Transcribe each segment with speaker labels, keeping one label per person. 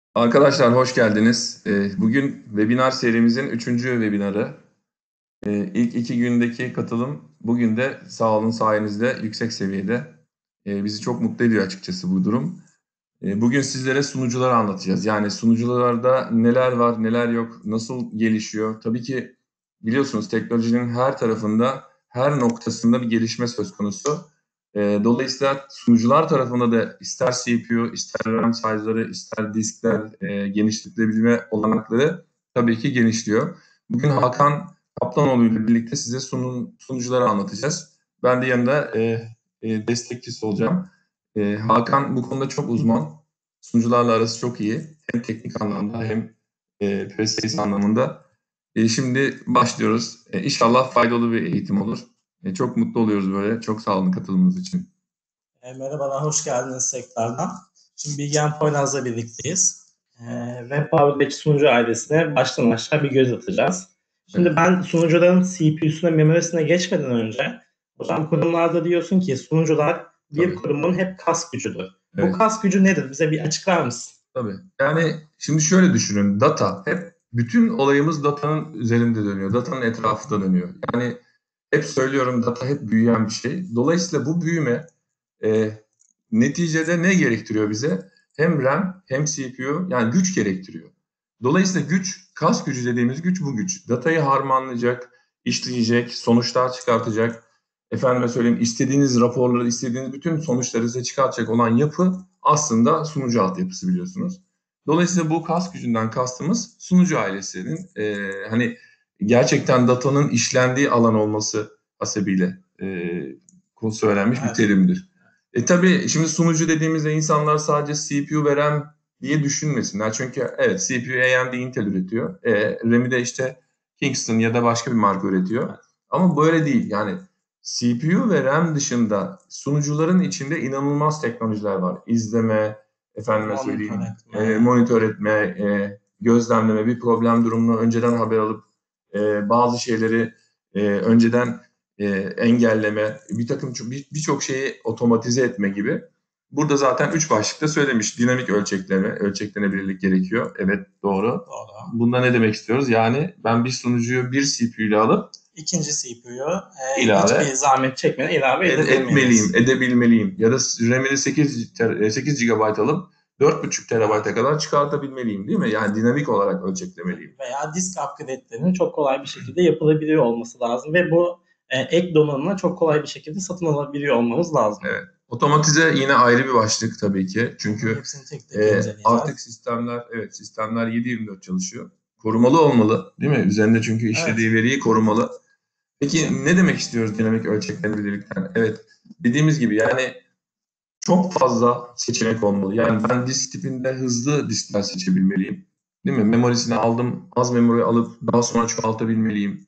Speaker 1: Arkadaşlar hoş geldiniz. Bugün webinar serimizin 3. webinarı. İlk 2 gündeki katılım bugün de sağ olun sayenizde yüksek seviyede. Bizi çok mutlu ediyor açıkçası bu durum. Bugün sizlere sunucuları anlatacağız. Yani sunucularda neler var, neler yok, nasıl gelişiyor. Tabii ki biliyorsunuz teknolojinin her tarafında, her noktasında bir gelişme söz konusu. Dolayısıyla sunucular tarafında da ister CPU, ister RAM size'ları, ister diskler genişletilebilme olanakları tabii ki genişliyor. Bugün Hakan Kaplanoğlu ile birlikte size sunucuları anlatacağız. Ben de yanında destekçisi olacağım. Hakan bu konuda çok uzman. Sunucularla arası çok iyi. Hem teknik anlamda hem prestij anlamında. Şimdi başlıyoruz. İnşallah faydalı bir eğitim olur. Çok mutlu oluyoruz böyle. Çok sağ olun katılımınız için.
Speaker 2: Merhabalar, hoş geldiniz tekrardan. Şimdi Bilgehan Poyraz'la birlikteyiz. Webpower'daki sunucu ailesine baştan aşağı bir göz atacağız. Şimdi
Speaker 1: Evet.
Speaker 2: ben sunucuların CPU'suna, memorisine geçmeden önce, hocam kurumlarda diyorsun ki sunucular bir
Speaker 1: Tabii.
Speaker 2: kurumun hep kas gücüdür.
Speaker 1: Evet.
Speaker 2: Bu kas gücü nedir? Bize bir açıklar mısın?
Speaker 1: Tabii. Yani şimdi şöyle düşünün. Data. Hep bütün olayımız datanın üzerinde dönüyor. Datanın etrafında dönüyor. Yani hep söylüyorum data hep büyüyen bir şey. Dolayısıyla bu büyüme e, neticede ne gerektiriyor bize? Hem RAM hem CPU yani güç gerektiriyor. Dolayısıyla güç, kas gücü dediğimiz güç bu güç. Datayı harmanlayacak, işleyecek, sonuçlar çıkartacak. Efendime söyleyeyim istediğiniz raporları, istediğiniz bütün sonuçları size çıkartacak olan yapı aslında sunucu altyapısı biliyorsunuz. Dolayısıyla bu kas gücünden kastımız sunucu ailesinin hani gerçekten datanın işlendiği alan olması hasebiyle söylenmiş bir
Speaker 2: Evet.
Speaker 1: terimdir. Tabii şimdi sunucu dediğimizde insanlar sadece CPU ve RAM diye düşünmesinler. Çünkü evet CPU AMD Intel üretiyor. RAM'i de işte Kingston ya da başka bir marka üretiyor. Ama böyle değil. Yani CPU ve RAM dışında sunucuların içinde inanılmaz teknolojiler var. İzleme, efendime söyleyeyim, monitör etme, gözlemleme, bir problem durumunu önceden haber alıp bazı şeyleri önceden engelleme, birçok şeyi otomatize etme gibi. Burada zaten 3 başlıkta söylemiş. Dinamik ölçekleme, ölçeklenebilirlik gerekiyor. Evet, doğru.
Speaker 2: Doğru.
Speaker 1: Bunda ne demek istiyoruz? Yani ben bir sunucuyu bir CPU ile alıp
Speaker 2: İkinci CPU'yu
Speaker 1: ilave
Speaker 2: hiçbir zahmet çekmeden ilave edebilmeliyiz.
Speaker 1: edebilmeliyim. Ya da RAM'ini 8 GB alıp 4,5 TB'a kadar çıkartabilmeliyim değil mi? Yani dinamik olarak ölçeklemeliyim.
Speaker 2: Veya disk upgrade'lerinin çok kolay bir şekilde yapılabiliyor olması lazım ve bu ek donanımla çok kolay bir şekilde satın alabiliyor olmamız lazım.
Speaker 1: Evet. Otomatize yine ayrı bir başlık tabii ki. Çünkü
Speaker 2: hepsini tek tek inceleyeceğiz.
Speaker 1: artık sistemler 7/24 çalışıyor. Korumalı olmalı, değil mi? Üzerinde çünkü işlediği veriyi korumalı. Peki ne demek istiyoruz dinamik ölçeklenebilirlikten? Evet, dediğimiz gibi yani çok fazla seçenek olmalı. Yani ben disk tipinde hızlı diskler seçebilmeliyim. Değil mi? Memorisini aldım, az memori alıp daha sonra çoğaltabilmeliyim.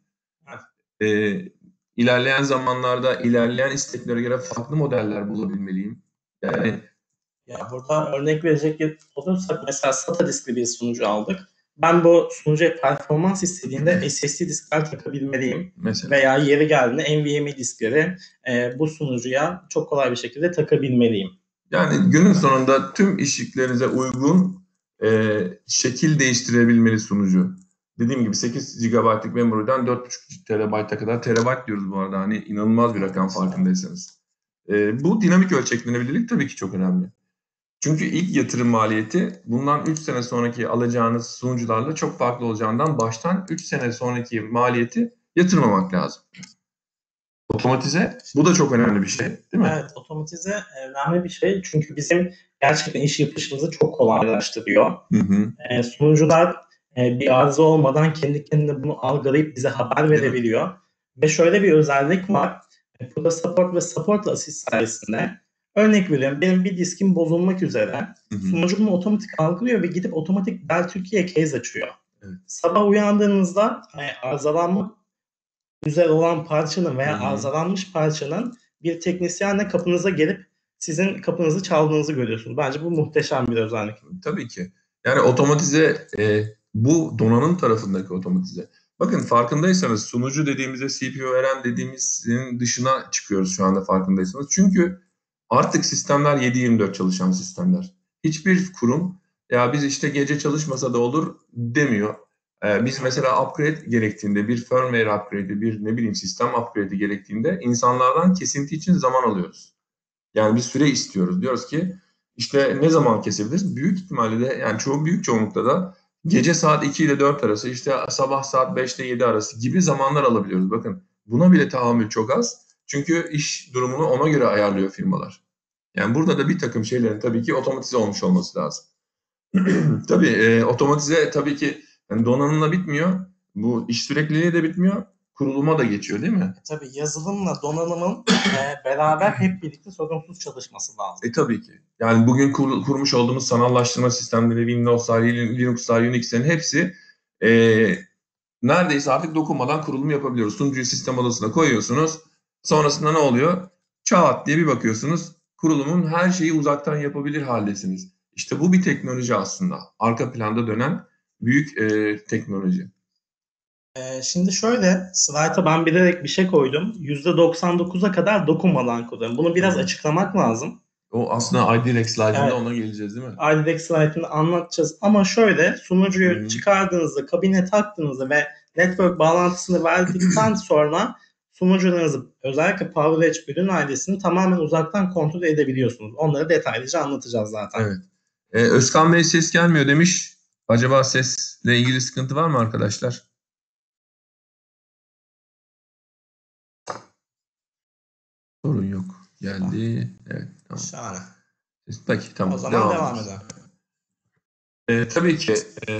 Speaker 1: İlerleyen zamanlarda ilerleyen isteklere göre farklı modeller bulabilmeliyim. Yani
Speaker 2: Ya burada örnek verecek olursak mesela SATA diskli bir sunucu aldık. Ben bu sunucuya performans istediğinde SSD diskler takabilmeliyim.
Speaker 1: mesela.
Speaker 2: Veya yeri geldiğinde NVMe diskleri bu sunucuya çok kolay bir şekilde takabilmeliyim.
Speaker 1: Yani günün sonunda tüm işliklerinize uygun şekil değiştirebilmeli sunucu. Dediğim gibi 8 GB'lık memoriden 4,5 TB'a kadar, terabayt diyoruz bu arada, hani inanılmaz bir rakam farkındaysanız. Bu dinamik ölçeklenebilirlik tabii ki çok önemli. Çünkü ilk yatırım maliyeti bundan 3 sene sonraki alacağınız sunucularla çok farklı olacağından baştan 3 sene sonraki maliyeti yatırmamak lazım. Otomatize, bu da çok önemli bir şey, değil mi?
Speaker 2: Evet, otomatize önemli bir şey. Çünkü bizim gerçekten iş yapışımızı çok kolaylaştırıyor.
Speaker 1: Hı hı.
Speaker 2: Sunucular bir arıza olmadan kendi kendine bunu algılayıp bize haber verebiliyor. Ve şöyle bir özellik var. Burada support ve support assist sayesinde örnek veriyorum benim bir diskim bozulmak üzere. Sunucu bunu otomatik algılıyor ve gidip otomatik Dell Türkiye case açıyor.
Speaker 1: Evet.
Speaker 2: Sabah uyandığınızda arızalanmak üzere olan parçanın veya arızalanmış parçanın bir teknisyenle kapınıza gelip sizin kapınızı çaldığınızı görüyorsunuz. Bence bu muhteşem bir özellik.
Speaker 1: Tabii ki. Yani otomatize bu donanım tarafındaki otomatize. Bakın farkındaysanız sunucu dediğimizde CPU veren dediğimizin dışına çıkıyoruz şu anda farkındaysanız. Çünkü artık sistemler 7/24 çalışan sistemler. Hiçbir kurum ya biz işte gece çalışmasa da olur demiyor. Biz mesela upgrade gerektiğinde, bir firmware upgrade'i, bir ne bileyim sistem upgrade'i gerektiğinde insanlardan kesinti için zaman alıyoruz. Yani bir süre istiyoruz. Diyoruz ki işte ne zaman kesebiliriz? Büyük ihtimalle de yani büyük çoğunlukta da gece saat 2 ile 4 arası, işte sabah saat 5 ile 7 arası gibi zamanlar alabiliyoruz. Bakın buna bile tahammül çok az. Çünkü iş durumunu ona göre ayarlıyor firmalar. Yani burada da bir takım şeylerin tabii ki otomatize olmuş olması lazım. Tabii otomatize tabii ki yani donanımla bitmiyor. Bu iş sürekliliği de bitmiyor. Kuruluma da geçiyor değil mi?
Speaker 2: Tabii yazılımla donanımın beraber hep birlikte sorunsuz çalışması lazım.
Speaker 1: Tabii ki. Yani bugün kurmuş olduğumuz sanallaştırma sistemleri, Windows'lar, Linux'lar, Unix'lerin hepsi e, neredeyse artık dokunmadan kurulum yapabiliyoruz. Sunucuyu sistem odasına koyuyorsunuz. Sonrasında ne oluyor? Çat diye bir bakıyorsunuz. Kurulumun her şeyi uzaktan yapabilir haldesiniz. İşte bu bir teknoloji aslında. Arka planda dönen büyük teknoloji.
Speaker 2: Şimdi şöyle, slayta ben bilerek bir şey koydum. %99'a kadar dokunmadan koduyorum. Bunu biraz açıklamak lazım.
Speaker 1: O aslında IDRX slide'ında
Speaker 2: Evet.
Speaker 1: ona geleceğiz değil mi?
Speaker 2: IDX slaytını anlatacağız. Ama şöyle, sunucuyu çıkardığınızda, kabine taktığınızda ve network bağlantısını verdikten sonra sunucularınızı, özellikle PowerEdge ürün ailesini tamamen uzaktan kontrol edebiliyorsunuz. Onları detaylıca anlatacağız zaten.
Speaker 1: Evet. Özkan Bey ses gelmiyor demiş. Acaba sesle ilgili sıkıntı var mı arkadaşlar? Sorun yok. Geldi. Evet. Tamam.
Speaker 2: Şahane.
Speaker 1: Peki tamam.
Speaker 2: O zaman devam edelim.
Speaker 1: Tabii ki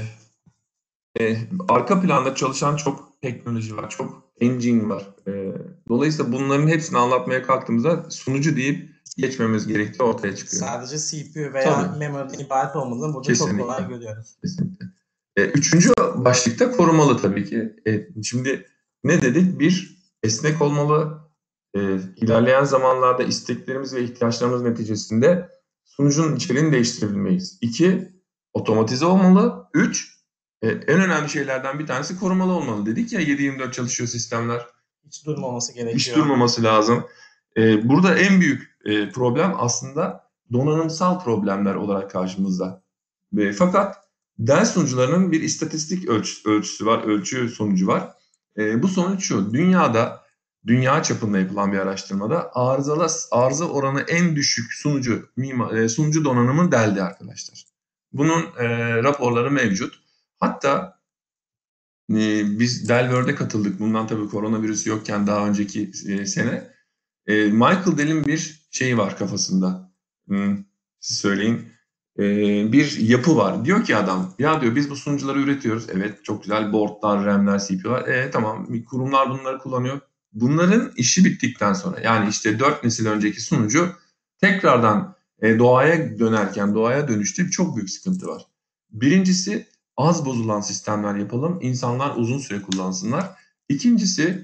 Speaker 1: arka planda çalışan çok teknoloji var. Çok engine var. Dolayısıyla bunların hepsini anlatmaya kalktığımızda sunucu deyip geçmemiz gerektiği ortaya çıkıyor.
Speaker 2: Sadece CPU veya memory'den ibaret olmadığını burada
Speaker 1: Kesinlikle.
Speaker 2: çok kolay görüyoruz.
Speaker 1: Kesinlikle. Üçüncü başlıkta korumalı tabii ki. Şimdi ne dedik? Bir, esnek olmalı. İlerleyen zamanlarda isteklerimiz ve ihtiyaçlarımız neticesinde sunucunun içeriğini değiştirebilmeyiz. İki, otomatize olmalı. Üç, en önemli şeylerden bir tanesi korumalı olmalı. Dedik ya 7/24 çalışıyor sistemler.
Speaker 2: Hiç durmaması gerekiyor.
Speaker 1: Hiç durmaması lazım. Burada en büyük problem aslında donanımsal problemler olarak karşımızda. Fakat Dell sunucularının bir istatistik ölçüsü var, sonucu var. Bu sonuç şu: dünya çapında yapılan bir araştırmada arıza oranı en düşük sunucu donanımı Dell'di arkadaşlar. Bunun raporları mevcut. Hatta biz Dell World'e katıldık. Bundan tabii koronavirüs yokken daha önceki sene. Michael Dell'in bir şeyi var kafasında. Siz söyleyin. Bir yapı var. Diyor ki adam, ya diyor biz bu sunucuları üretiyoruz. Evet, çok güzel boardlar, RAM'ler, CPU'lar. Tamam, kurumlar bunları kullanıyor. Bunların işi bittikten sonra, yani işte 4 nesil önceki sunucu tekrardan doğaya dönerken, doğaya dönüşte çok büyük sıkıntı var. Birincisi, az bozulan sistemler yapalım. İnsanlar uzun süre kullansınlar. İkincisi,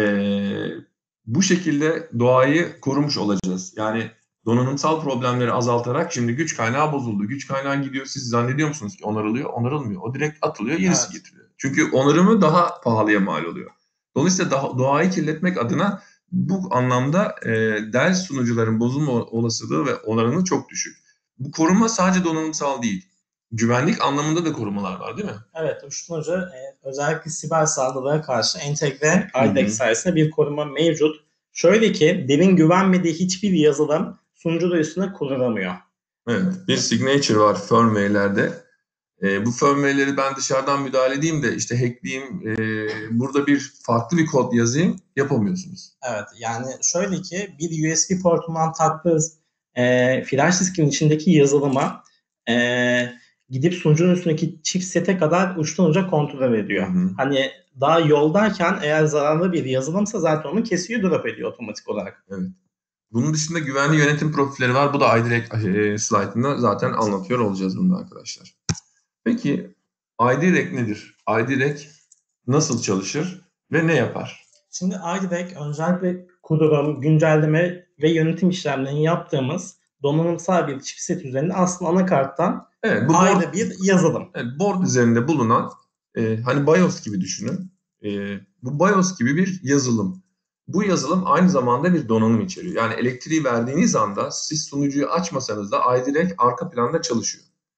Speaker 1: bu şekilde doğayı korumuş olacağız. Yani donanımsal problemleri azaltarak, şimdi güç kaynağı bozuldu. Güç kaynağı gidiyor. Siz zannediyor musunuz ki onarılıyor? Onarılmıyor. O direkt atılıyor, yenisi getiriliyor. Çünkü onarımı daha pahalıya mal oluyor. Dolayısıyla doğayı kirletmek adına bu anlamda Dell sunucuların bozulma olasılığı ve oranı çok düşük. Bu koruma sadece donanımsal değil. Güvenlik anlamında da korumalar var değil mi?
Speaker 2: Evet, uçturucu özellikle siber saldırılara karşı entegre IDEX sayesinde bir koruma mevcut. Şöyle ki, Dell'in güvenmediği hiçbir yazılım sunucular üstüne kullanılamıyor.
Speaker 1: Evet, bir signature var firmware'lerde. Bu firmware'leri ben dışarıdan müdahale edeyim de işte hackleyeyim, burada bir farklı bir kod yazayım, yapamıyorsunuz.
Speaker 2: Evet, yani şöyle ki, bir USB portundan taktığınız flash diskin içindeki yazılıma gidip sunucunun üstündeki chipsete kadar uçtan uca kontrol ediyor. Hani daha yoldayken eğer zararlı bir yazılımsa zaten onu kesiyor, drop ediyor otomatik olarak.
Speaker 1: Evet. Bunun dışında güvenli yönetim profilleri var. Bu da iDirect slaytında zaten anlatıyor olacağız bunu arkadaşlar. Peki iDirect nedir? iDirect nasıl çalışır ve ne yapar?
Speaker 2: Şimdi iDirect öncelikle kurulum, güncelleme ve yönetim işlemlerini yaptığımız donanımsal bir chipset üzerinde aslında anakarttan ayrı bir yazılım.
Speaker 1: Evet, board üzerinde bulunan hani BIOS gibi düşünün. Bu BIOS gibi bir yazılım. Bu yazılım aynı zamanda bir donanım içeriyor. Yani elektriği verdiğiniz anda siz sunucuyu açmasanız da iDirect arka planda çalışıyor.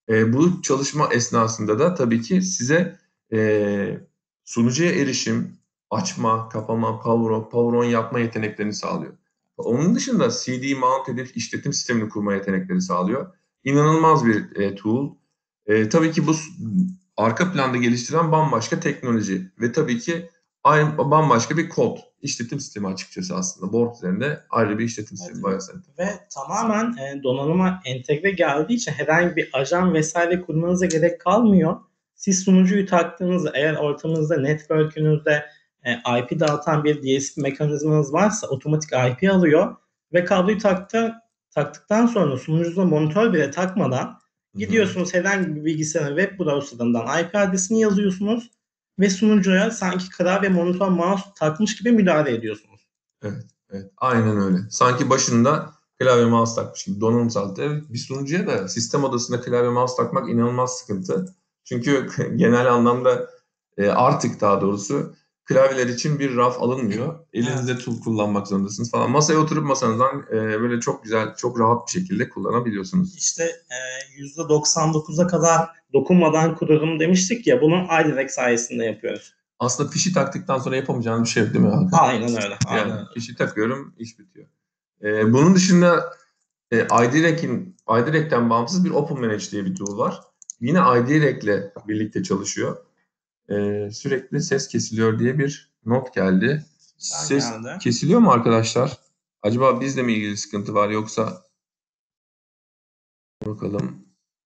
Speaker 1: Bu çalışma esnasında da tabii ki size sunucuya erişim, açma, kapama, power on yapma yeteneklerini sağlıyor. Onun dışında CD mount edip işletim sistemini kurma yetenekleri sağlıyor. İnanılmaz bir tool. Tabii ki bu arka planda geliştirilen bambaşka teknoloji ve tabii ki bambaşka bir kod. İşletim sistemi açıkçası aslında. Board üzerinde ayrı bir işletim sistemi.
Speaker 2: Evet. Ve tamamen donanıma entegre geldiği için herhangi bir ajan vesaire kurmanıza gerek kalmıyor. Siz sunucuyu taktığınızda, eğer ortamınızda network'ünüzde IP dağıtan bir DSP mekanizmanız varsa otomatik IP alıyor ve kabloyu taktıktan sonra sunucunuza monitör bile takmadan gidiyorsunuz herhangi bir bilgisayarın web browser'ından IP adresini yazıyorsunuz ve sunucuya sanki klavye, monitör, mouse takmış gibi müdahale ediyorsunuz.
Speaker 1: Evet, evet, aynen öyle. Sanki başında klavye mouse takmış gibi donanımsal. Bir sunucuya da sistem odasında klavye mouse takmak inanılmaz sıkıntı. Çünkü genel anlamda artık daha doğrusu klavyeler için bir raf alınmıyor. Elinizde tool kullanmak zorundasınız falan. Masaya oturup masanızdan böyle çok güzel, çok rahat bir şekilde kullanabiliyorsunuz.
Speaker 2: İşte %99'a kadar dokunmadan kurarım demiştik ya, bunu iDirect sayesinde yapıyoruz.
Speaker 1: Aslında fişi taktıktan sonra yapamayacağınız bir şey değil mi Hakan?
Speaker 2: Aynen öyle.
Speaker 1: Yani fişi takıyorum, iş bitiyor. Bunun dışında iDirect'ten bağımsız bir OpenManage diye bir tool var. Yine iDirect'le birlikte çalışıyor. Sürekli ses kesiliyor diye bir not geldi. Ses kesiliyor mu arkadaşlar? Acaba bizle mi ilgili sıkıntı var yoksa? Bakalım.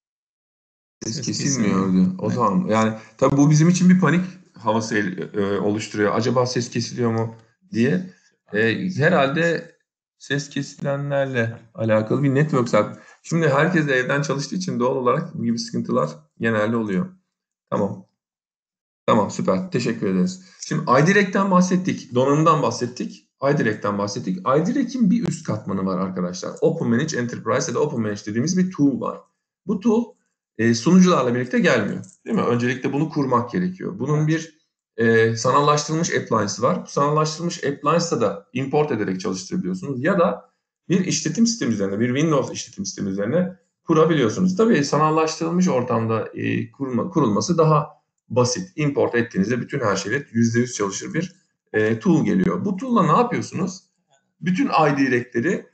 Speaker 1: Ses kesilmiyordu. O zaman yani tabii bu bizim için bir panik havası oluşturuyor. Acaba ses kesiliyor mu diye. Herhalde ses kesilenlerle alakalı bir network saat. Şimdi herkes de evden çalıştığı için doğal olarak bu gibi sıkıntılar genelde oluyor. Tamam. Tamam, süper. Teşekkür ederiz. Şimdi iDirect'ten bahsettik. Donanımdan bahsettik. iDirect'ten bahsettik. iDirect'in bir üst katmanı var arkadaşlar. OpenManage Enterprise ya da OpenManage dediğimiz bir tool var. Bu tool sunucularla birlikte gelmiyor. Değil mi? Öncelikle bunu kurmak gerekiyor. Bunun bir sanallaştırılmış appliance'ı var. Bu sanallaştırılmış appliance'ı da import ederek çalıştırabiliyorsunuz. Ya da bir işletim sistemi üzerine, bir Windows işletim sistemi üzerine kurabiliyorsunuz. Tabii sanallaştırılmış ortamda kurulması daha basit. Import ettiğinizde bütün her şeyle %100 çalışır bir tool geliyor. Bu tool'la ne yapıyorsunuz? Bütün iDirect'leri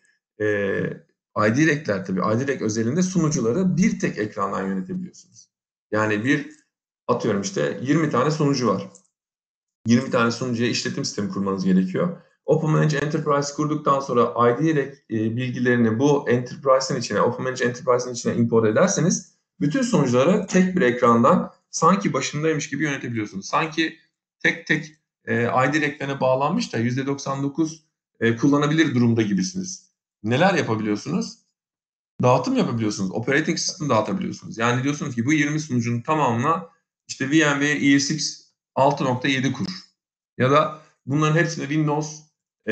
Speaker 1: iDirect'ler tabii iDirect özelinde sunucuları bir tek ekrandan yönetebiliyorsunuz. Yani atıyorum işte 20 tane sunucu var. 20 tane sunucuya işletim sistemi kurmanız gerekiyor. OpenManage Enterprise kurduktan sonra iDirect bilgilerini bu Enterprise'ın içine, OpenManage Enterprise'ın içine import ederseniz bütün sunucuları tek bir ekrandan sanki başındaymış gibi yönetebiliyorsunuz. Sanki tek tek iDirect'lerine bağlanmış da %99 kullanabilir durumda gibisiniz. Neler yapabiliyorsunuz? Dağıtım yapabiliyorsunuz. Operating System dağıtabiliyorsunuz. Yani diyorsunuz ki bu 20 sunucunun tamamına işte VMware ESX 6.7 kur. Ya da bunların hepsine Windows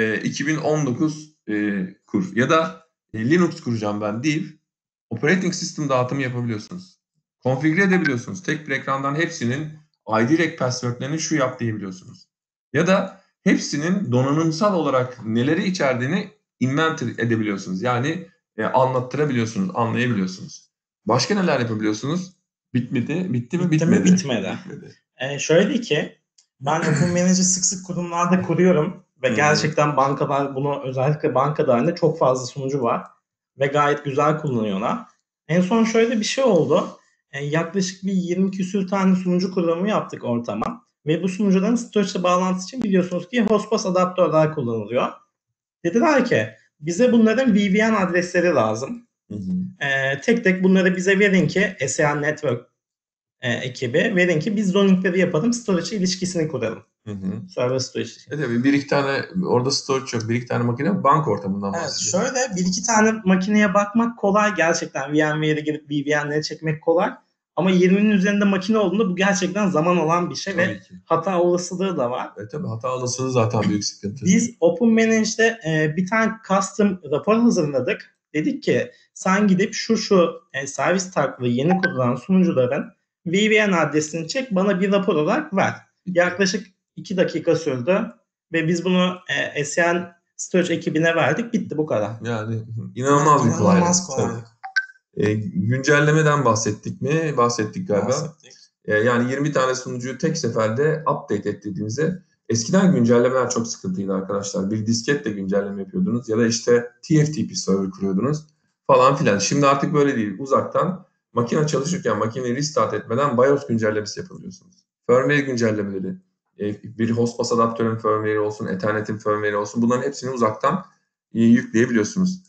Speaker 1: 2019 kur. Ya da Linux kuracağım ben deyip Operating System dağıtımı yapabiliyorsunuz. Konfigüre edebiliyorsunuz. Tek bir ekrandan hepsinin iDirect password'lerini şu yap diyebiliyorsunuz. Ya da hepsinin donanımsal olarak neleri içerdiğini inventory edebiliyorsunuz. Yani anlattırabiliyorsunuz, anlayabiliyorsunuz. Başka neler yapabiliyorsunuz? Bitmedi. Bitti mi? Bitmedi.
Speaker 2: Bitmedi. Şöyle ki ben OpenManage'i sık sık kurumlarda kuruyorum ve gerçekten bankalar, bunu özellikle bankalarında çok fazla sunucu var ve gayet güzel kullanıyorlar. En son şöyle bir şey oldu. Yaklaşık bir 20 küsür tane sunucu kurulumu yaptık ortama ve bu sunucuların storage'la bağlantısı için biliyorsunuz ki hostbus adaptörler kullanılıyor. Dediler ki bize bunların VPN adresleri lazım. Tek tek bunları bize verin ki SEA Network ekibi verin ki biz zoningleri yapalım, storage ilişkisini kuralım. Server storage.
Speaker 1: Tabii bir iki tane orada storage yok. Bir iki tane makine banka ortamından bahsediyor.
Speaker 2: Evet, şöyle bir iki tane makineye bakmak kolay gerçekten. VMware'e girip VPN'leri çekmek kolay. Ama 20'nin üzerinde makine olduğunda bu gerçekten zaman alan bir şey tabii ve ki hata olasılığı da var.
Speaker 1: Tabii hata olasılığı zaten büyük sıkıntı.
Speaker 2: Biz OpenManage'de bir tane custom rapor hazırladık. Dedik ki sen gidip şu servis taklı yeni kurulan sunucuların VPN adresini çek, bana bir rapor olarak ver. Yaklaşık 2 dakika sürdü ve biz bunu SCN Storage ekibine verdik. Bitti, bu kadar.
Speaker 1: Yani inanılmaz bir kolaylık. Güncellemeden bahsettik mi? Bahsettik galiba.
Speaker 2: Bahsettik.
Speaker 1: Yani 20 tane sunucuyu tek seferde update et dediğinizde eskiden güncellemeler çok sıkıntıydı arkadaşlar. Bir disketle güncelleme yapıyordunuz ya da işte TFTP server kuruyordunuz falan filan. Şimdi artık böyle değil. Uzaktan makine çalışırken makineyi restart etmeden BIOS güncellemesi yapabiliyorsunuz. Firmware güncellemeleri, bir host bus adaptörün firmware'i olsun, Ethernet'in firmware'i olsun, bunların hepsini uzaktan yükleyebiliyorsunuz.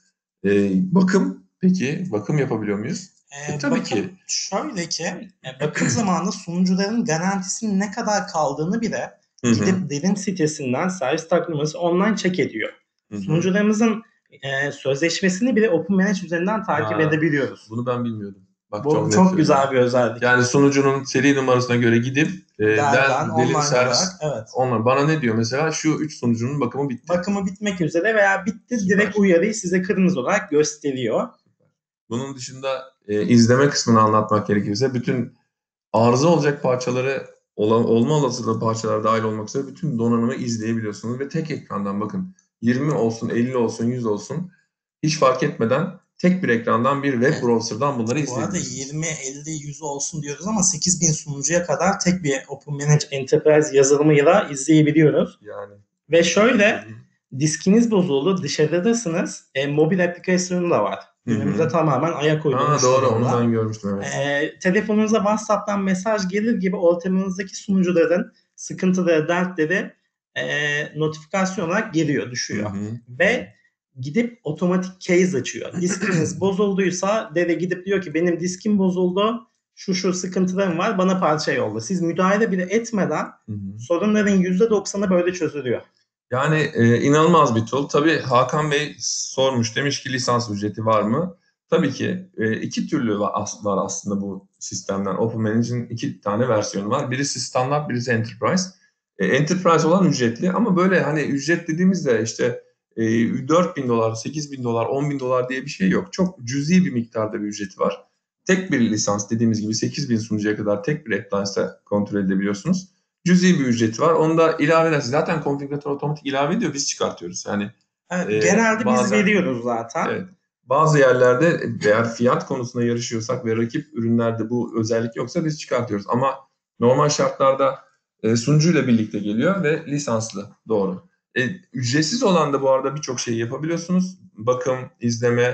Speaker 1: Bakım yapabiliyor muyuz? Tabii ki.
Speaker 2: Şöyle ki bakım zamanında sunucuların garantisinin ne kadar kaldığını bile gidip Dell'in sitesinden servis takvimimizi online check ediyor. Sunucularımızın sözleşmesini bile OpenManage üzerinden takip edebiliyoruz.
Speaker 1: Bunu ben bilmiyordum. Bak,
Speaker 2: bu çok güzel bir özellik.
Speaker 1: Yani sunucunun seri numarasına göre gidip Dell'in servis,
Speaker 2: evet.
Speaker 1: Onlar bana ne diyor mesela? Şu 3 sunucunun bakımı bitti.
Speaker 2: Bakımı bitmek üzere veya bitti. Süper. Direkt uyarıyı size kırmızı olarak gösteriyor.
Speaker 1: Bunun dışında izleme kısmını anlatmak gerekirse bütün arıza olacak parçaları, olma olasılığı parçalar dahil olmak üzere bütün donanımı izleyebiliyorsunuz ve tek ekrandan, bakın, 20 olsun, 50 olsun, 100 olsun hiç fark etmeden tek bir ekrandan bir web browser'dan bunları izleyebiliyorsunuz.
Speaker 2: Bu arada 20, 50, 100 olsun diyoruz ama 8000 sunucuya kadar tek bir OpenManage Enterprise yazılımıyla izleyebiliyoruz.
Speaker 1: Yani.
Speaker 2: Ve şöyle, diskiniz bozuldu, dışarıdasınız, mobil aplikasyonu da var. Günümüzde tamamen ayak uydurmuş.
Speaker 1: Doğru, onu ben görmüştüm. Evet.
Speaker 2: Telefonunuza WhatsApp'tan mesaj gelir gibi ortamınızdaki sunucuların sıkıntıları, dertleri notifikasyon olarak geliyor, düşüyor. Ve gidip otomatik case açıyor. Diskiniz bozulduysa dede gidip diyor ki benim diskim bozuldu, şu sıkıntılarım var, bana parça yolla. Siz müdahale bile etmeden sorunların %90'ı böyle çözülüyor.
Speaker 1: Yani inanılmaz bir tool. Tabii Hakan Bey sormuş, demiş ki lisans ücreti var mı? Tabii ki iki türlü var aslında bu sistemden. OpenManage'in 2 tane versiyonu var. Birisi standart, birisi Enterprise. Enterprise olan ücretli ama böyle hani ücret dediğimizde işte $4.000, $8.000, $10.000 diye bir şey yok. Çok cüzi bir miktarda bir ücreti var. Tek bir lisans, dediğimiz gibi 8.000 sunucuya kadar tek bir appliance'da kontrol edebiliyorsunuz. Cüzi bir ücreti var. Onu da ilave edersiniz. Zaten konfigüratör otomatik ilave ediyor. Biz çıkartıyoruz. Yani
Speaker 2: genelde biz veriyoruz zaten.
Speaker 1: Evet. Bazı yerlerde eğer fiyat konusunda yarışıyorsak ve rakip ürünlerde bu özellik yoksa biz çıkartıyoruz. Ama normal şartlarda sunucuyla birlikte geliyor ve lisanslı. Doğru. Ücretsiz olan da bu arada birçok şeyi yapabiliyorsunuz. Bakım, izleme,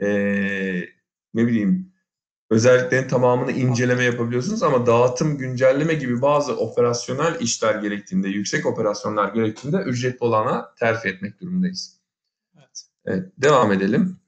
Speaker 1: özelliklerin tamamını inceleme yapabiliyorsunuz ama dağıtım, güncelleme gibi bazı operasyonel işler gerektiğinde, yüksek operasyonlar gerektiğinde ücretli olana terfi etmek durumundayız. Evet, devam edelim.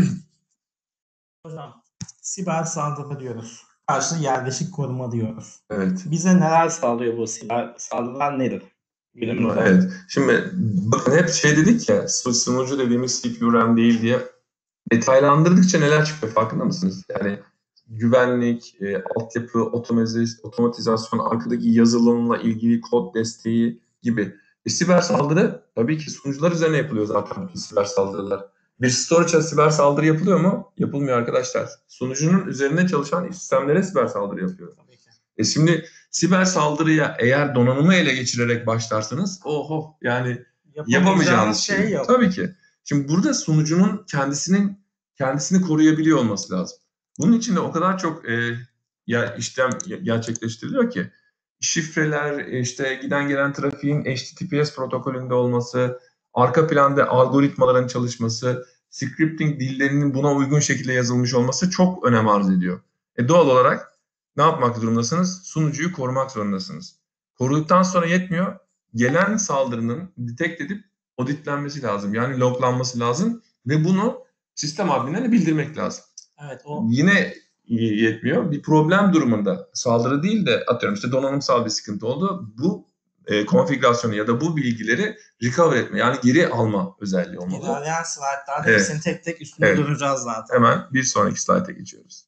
Speaker 2: Hocam, siber saldırı diyoruz. Karşı yerleşik koruma diyoruz.
Speaker 1: Evet.
Speaker 2: Bize neler sağlıyor bu siber saldırılar, nedir?
Speaker 1: Evet. Şimdi bakın hep dedik ya, sunucu dediğimiz CPU RAM değil diye. Detaylandırdıkça neler çıkıyor farkında mısınız? Yani güvenlik, altyapı, otomatizasyon, arkadaki yazılımla ilgili kod desteği gibi. Siber saldırı tabii ki sunucular üzerine yapılıyor zaten siber saldırılar. Bir storage'a siber saldırı yapılıyor mu? Yapılmıyor arkadaşlar. Sunucunun üzerine çalışan sistemlere siber saldırı yapıyor. Şimdi siber saldırıya eğer donanımı ele geçirerek başlarsanız yani yapamayacağınız şey yok. Tabii ki. Şimdi burada sunucunun kendisini koruyabiliyor olması lazım. Bunun için de o kadar çok işlem gerçekleştiriliyor ki şifreler, işte giden gelen trafiğin HTTPS protokolünde olması, arka planda algoritmaların çalışması, scripting dillerinin buna uygun şekilde yazılmış olması çok önem arz ediyor. Doğal olarak ne yapmak durumundasınız? Sunucuyu korumak zorundasınız. Koruduktan sonra yetmiyor. Gelen saldırının detect edip auditlenmesi lazım. Yani loglanması lazım ve bunu sistem adminlerine bildirmek lazım.
Speaker 2: Evet,
Speaker 1: Yine yetmiyor. Bir problem durumunda saldırı değil de atıyorum işte donanımsal bir sıkıntı oldu. Bu konfigürasyonu ya da bu bilgileri recover etme, yani geri alma özelliği olmalı.
Speaker 2: İlerleyen slaytlarda hepsini tek tek üstüne duracağız zaten.
Speaker 1: Hemen bir sonraki slayta geçiyoruz.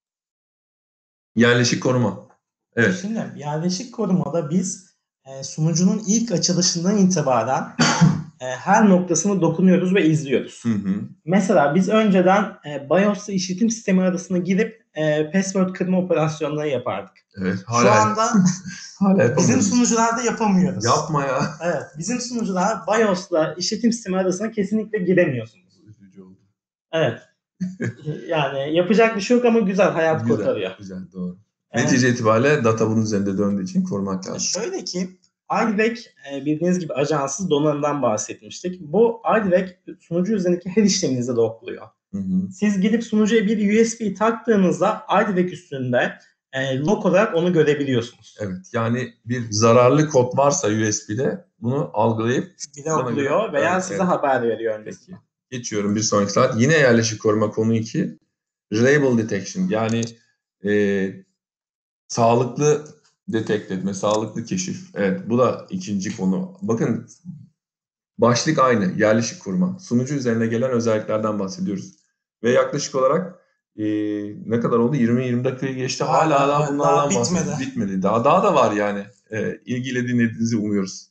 Speaker 1: Yerleşik koruma. Evet.
Speaker 2: Şimdi yerleşik korumada biz sunucunun ilk açılışından itibaren her noktasını dokunuyoruz ve izliyoruz. Mesela biz önceden BIOS'la işletim sistemi arasına girip password kırma operasyonları yapardık.
Speaker 1: Evet.
Speaker 2: Şu anda bizim sunucularda yapamıyoruz.
Speaker 1: Yapma ya.
Speaker 2: Evet. Bizim sunucular BIOS'la işletim sistemi arasına kesinlikle giremiyorsunuz.
Speaker 1: Üzücü oldu.
Speaker 2: Evet. Yani yapacak bir şey yok ama güzel, hayat
Speaker 1: Güzel,
Speaker 2: kurtarıyor.
Speaker 1: güzel, doğru.
Speaker 2: Ee,
Speaker 1: Netice itibariyle data bunun üzerinde döndüğü için korumak lazım.
Speaker 2: Şöyle ki iDirect bildiğiniz gibi ajanssız donanımdan bahsetmiştik. Bu iDirect sunucu üzerindeki her işleminizi logluyor.
Speaker 1: Hı hı.
Speaker 2: Siz gidip sunucuya bir USB taktığınızda iDirect üstünde log olarak onu görebiliyorsunuz.
Speaker 1: Evet, yani bir zararlı kod varsa USB'de bunu algılayıp
Speaker 2: Blokluyor veya
Speaker 1: evet,
Speaker 2: size
Speaker 1: evet.
Speaker 2: haber veriyor
Speaker 1: Peki.
Speaker 2: öncesinde.
Speaker 1: Geçiyorum bir sonraki slide. Yine yerleşik koruma konu 2. Reliable detection, yani sağlıklı detect etme, sağlıklı keşif. Evet, bu da ikinci konu. Bakın, başlık aynı, yerleşik koruma. Sunucu üzerine gelen özelliklerden bahsediyoruz. Ve yaklaşık olarak ne kadar oldu? 20-20 dakikayı geçti. Hala daha bunlardan bahsediyoruz. Bitmedi. Daha da var yani. İlgiyle dinlediğinizi umuyoruz.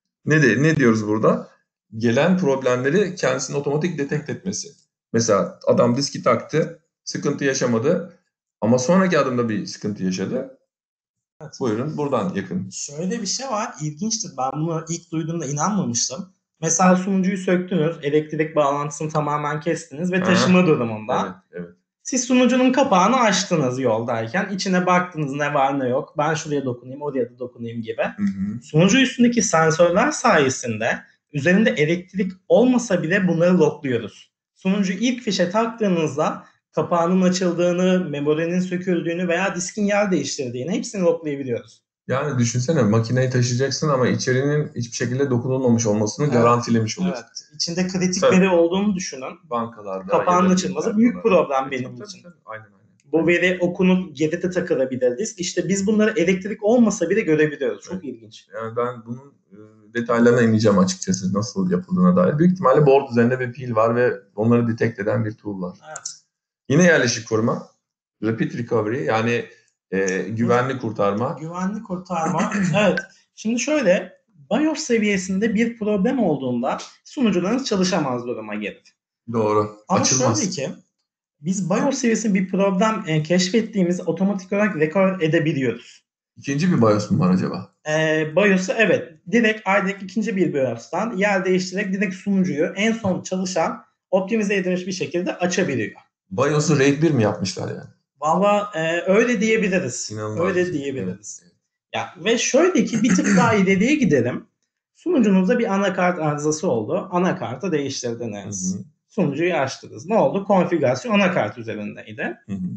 Speaker 1: Ne diyoruz burada? Gelen problemleri kendisinin otomatik detect etmesi. Mesela adam diski taktı, sıkıntı yaşamadı ama sonraki adımda bir sıkıntı yaşadı.
Speaker 2: Evet.
Speaker 1: Buyurun, buradan yakın.
Speaker 2: Şöyle bir şey var, ilginçtir. Ben bunu ilk duyduğumda inanmamıştım. Mesela sunucuyu söktünüz, elektrik bağlantısını tamamen kestiniz ve taşıma durumunda.
Speaker 1: Evet, evet.
Speaker 2: Siz sunucunun kapağını açtınız yoldayken. İçine baktınız ne var ne yok. Ben şuraya dokunayım, oraya da dokunayım gibi.
Speaker 1: Hı hı.
Speaker 2: Sunucu üstündeki sensörler sayesinde üzerinde elektrik olmasa bile bunları logluyoruz. Sunucu ilk fişe taktığınızda kapağının açıldığını, memorinin söküldüğünü veya diskin yer değiştirdiğini hepsini loglayabiliyoruz.
Speaker 1: Yani düşünsene, makineyi taşıyacaksın ama içerinin hiçbir şekilde dokunulmamış olmasını garantilemiş oluyorsun.
Speaker 2: Evet. İçinde kritik
Speaker 1: Tabii.
Speaker 2: veri olduğunu düşünün.
Speaker 1: Bankalarda
Speaker 2: Kapağın
Speaker 1: ya da
Speaker 2: açılması büyük problem
Speaker 1: Tabii,
Speaker 2: benim
Speaker 1: tabii,
Speaker 2: için.
Speaker 1: tabii. Aynen.
Speaker 2: Bu veri okunup geride takılabilir disk. İşte biz bunları elektrik olmasa bile görebiliyoruz. Çok ilginç.
Speaker 1: Yani ben bunun detaylarına ineceğim açıkçası, nasıl yapıldığına dair. Büyük ihtimalle board üzerinde bir pil var ve onları detect eden bir tool var.
Speaker 2: Evet.
Speaker 1: Yine yerleşik koruma. Rapid recovery, yani güvenli kurtarma.
Speaker 2: Güvenli kurtarma. Evet. Şimdi şöyle, BIOS seviyesinde bir problem olduğunda sunucularınız çalışamaz duruma gelir.
Speaker 1: Doğru.
Speaker 2: Ama
Speaker 1: Açılmaz.
Speaker 2: şöyle ki biz BIOS seviyesinde bir problem keşfettiğimiz otomatik olarak recover edebiliyoruz.
Speaker 1: İkinci bir BIOS mu var acaba?
Speaker 2: BIOS'u evet. Direkt iDirect ikinci bir BIOS'tan yer değiştirerek direkt sunucuyu en son çalışan optimize edilmiş bir şekilde açabiliyor.
Speaker 1: BIOS'u RAID 1 mi yapmışlar yani?
Speaker 2: Valla öyle diyebiliriz.
Speaker 1: İnanılmaz
Speaker 2: öyle
Speaker 1: bir şey.
Speaker 2: diyebiliriz.
Speaker 1: Evet.
Speaker 2: Ya, ve şöyle ki bir tık daha ileriye gidelim. Sunucunuzda bir anakart arızası oldu. Anakartı değiştirdiniz.
Speaker 1: Hı hı.
Speaker 2: Sunucuyu açtınız. Ne oldu? Konfigürasyon anakart üzerindeydi.
Speaker 1: Hı hı.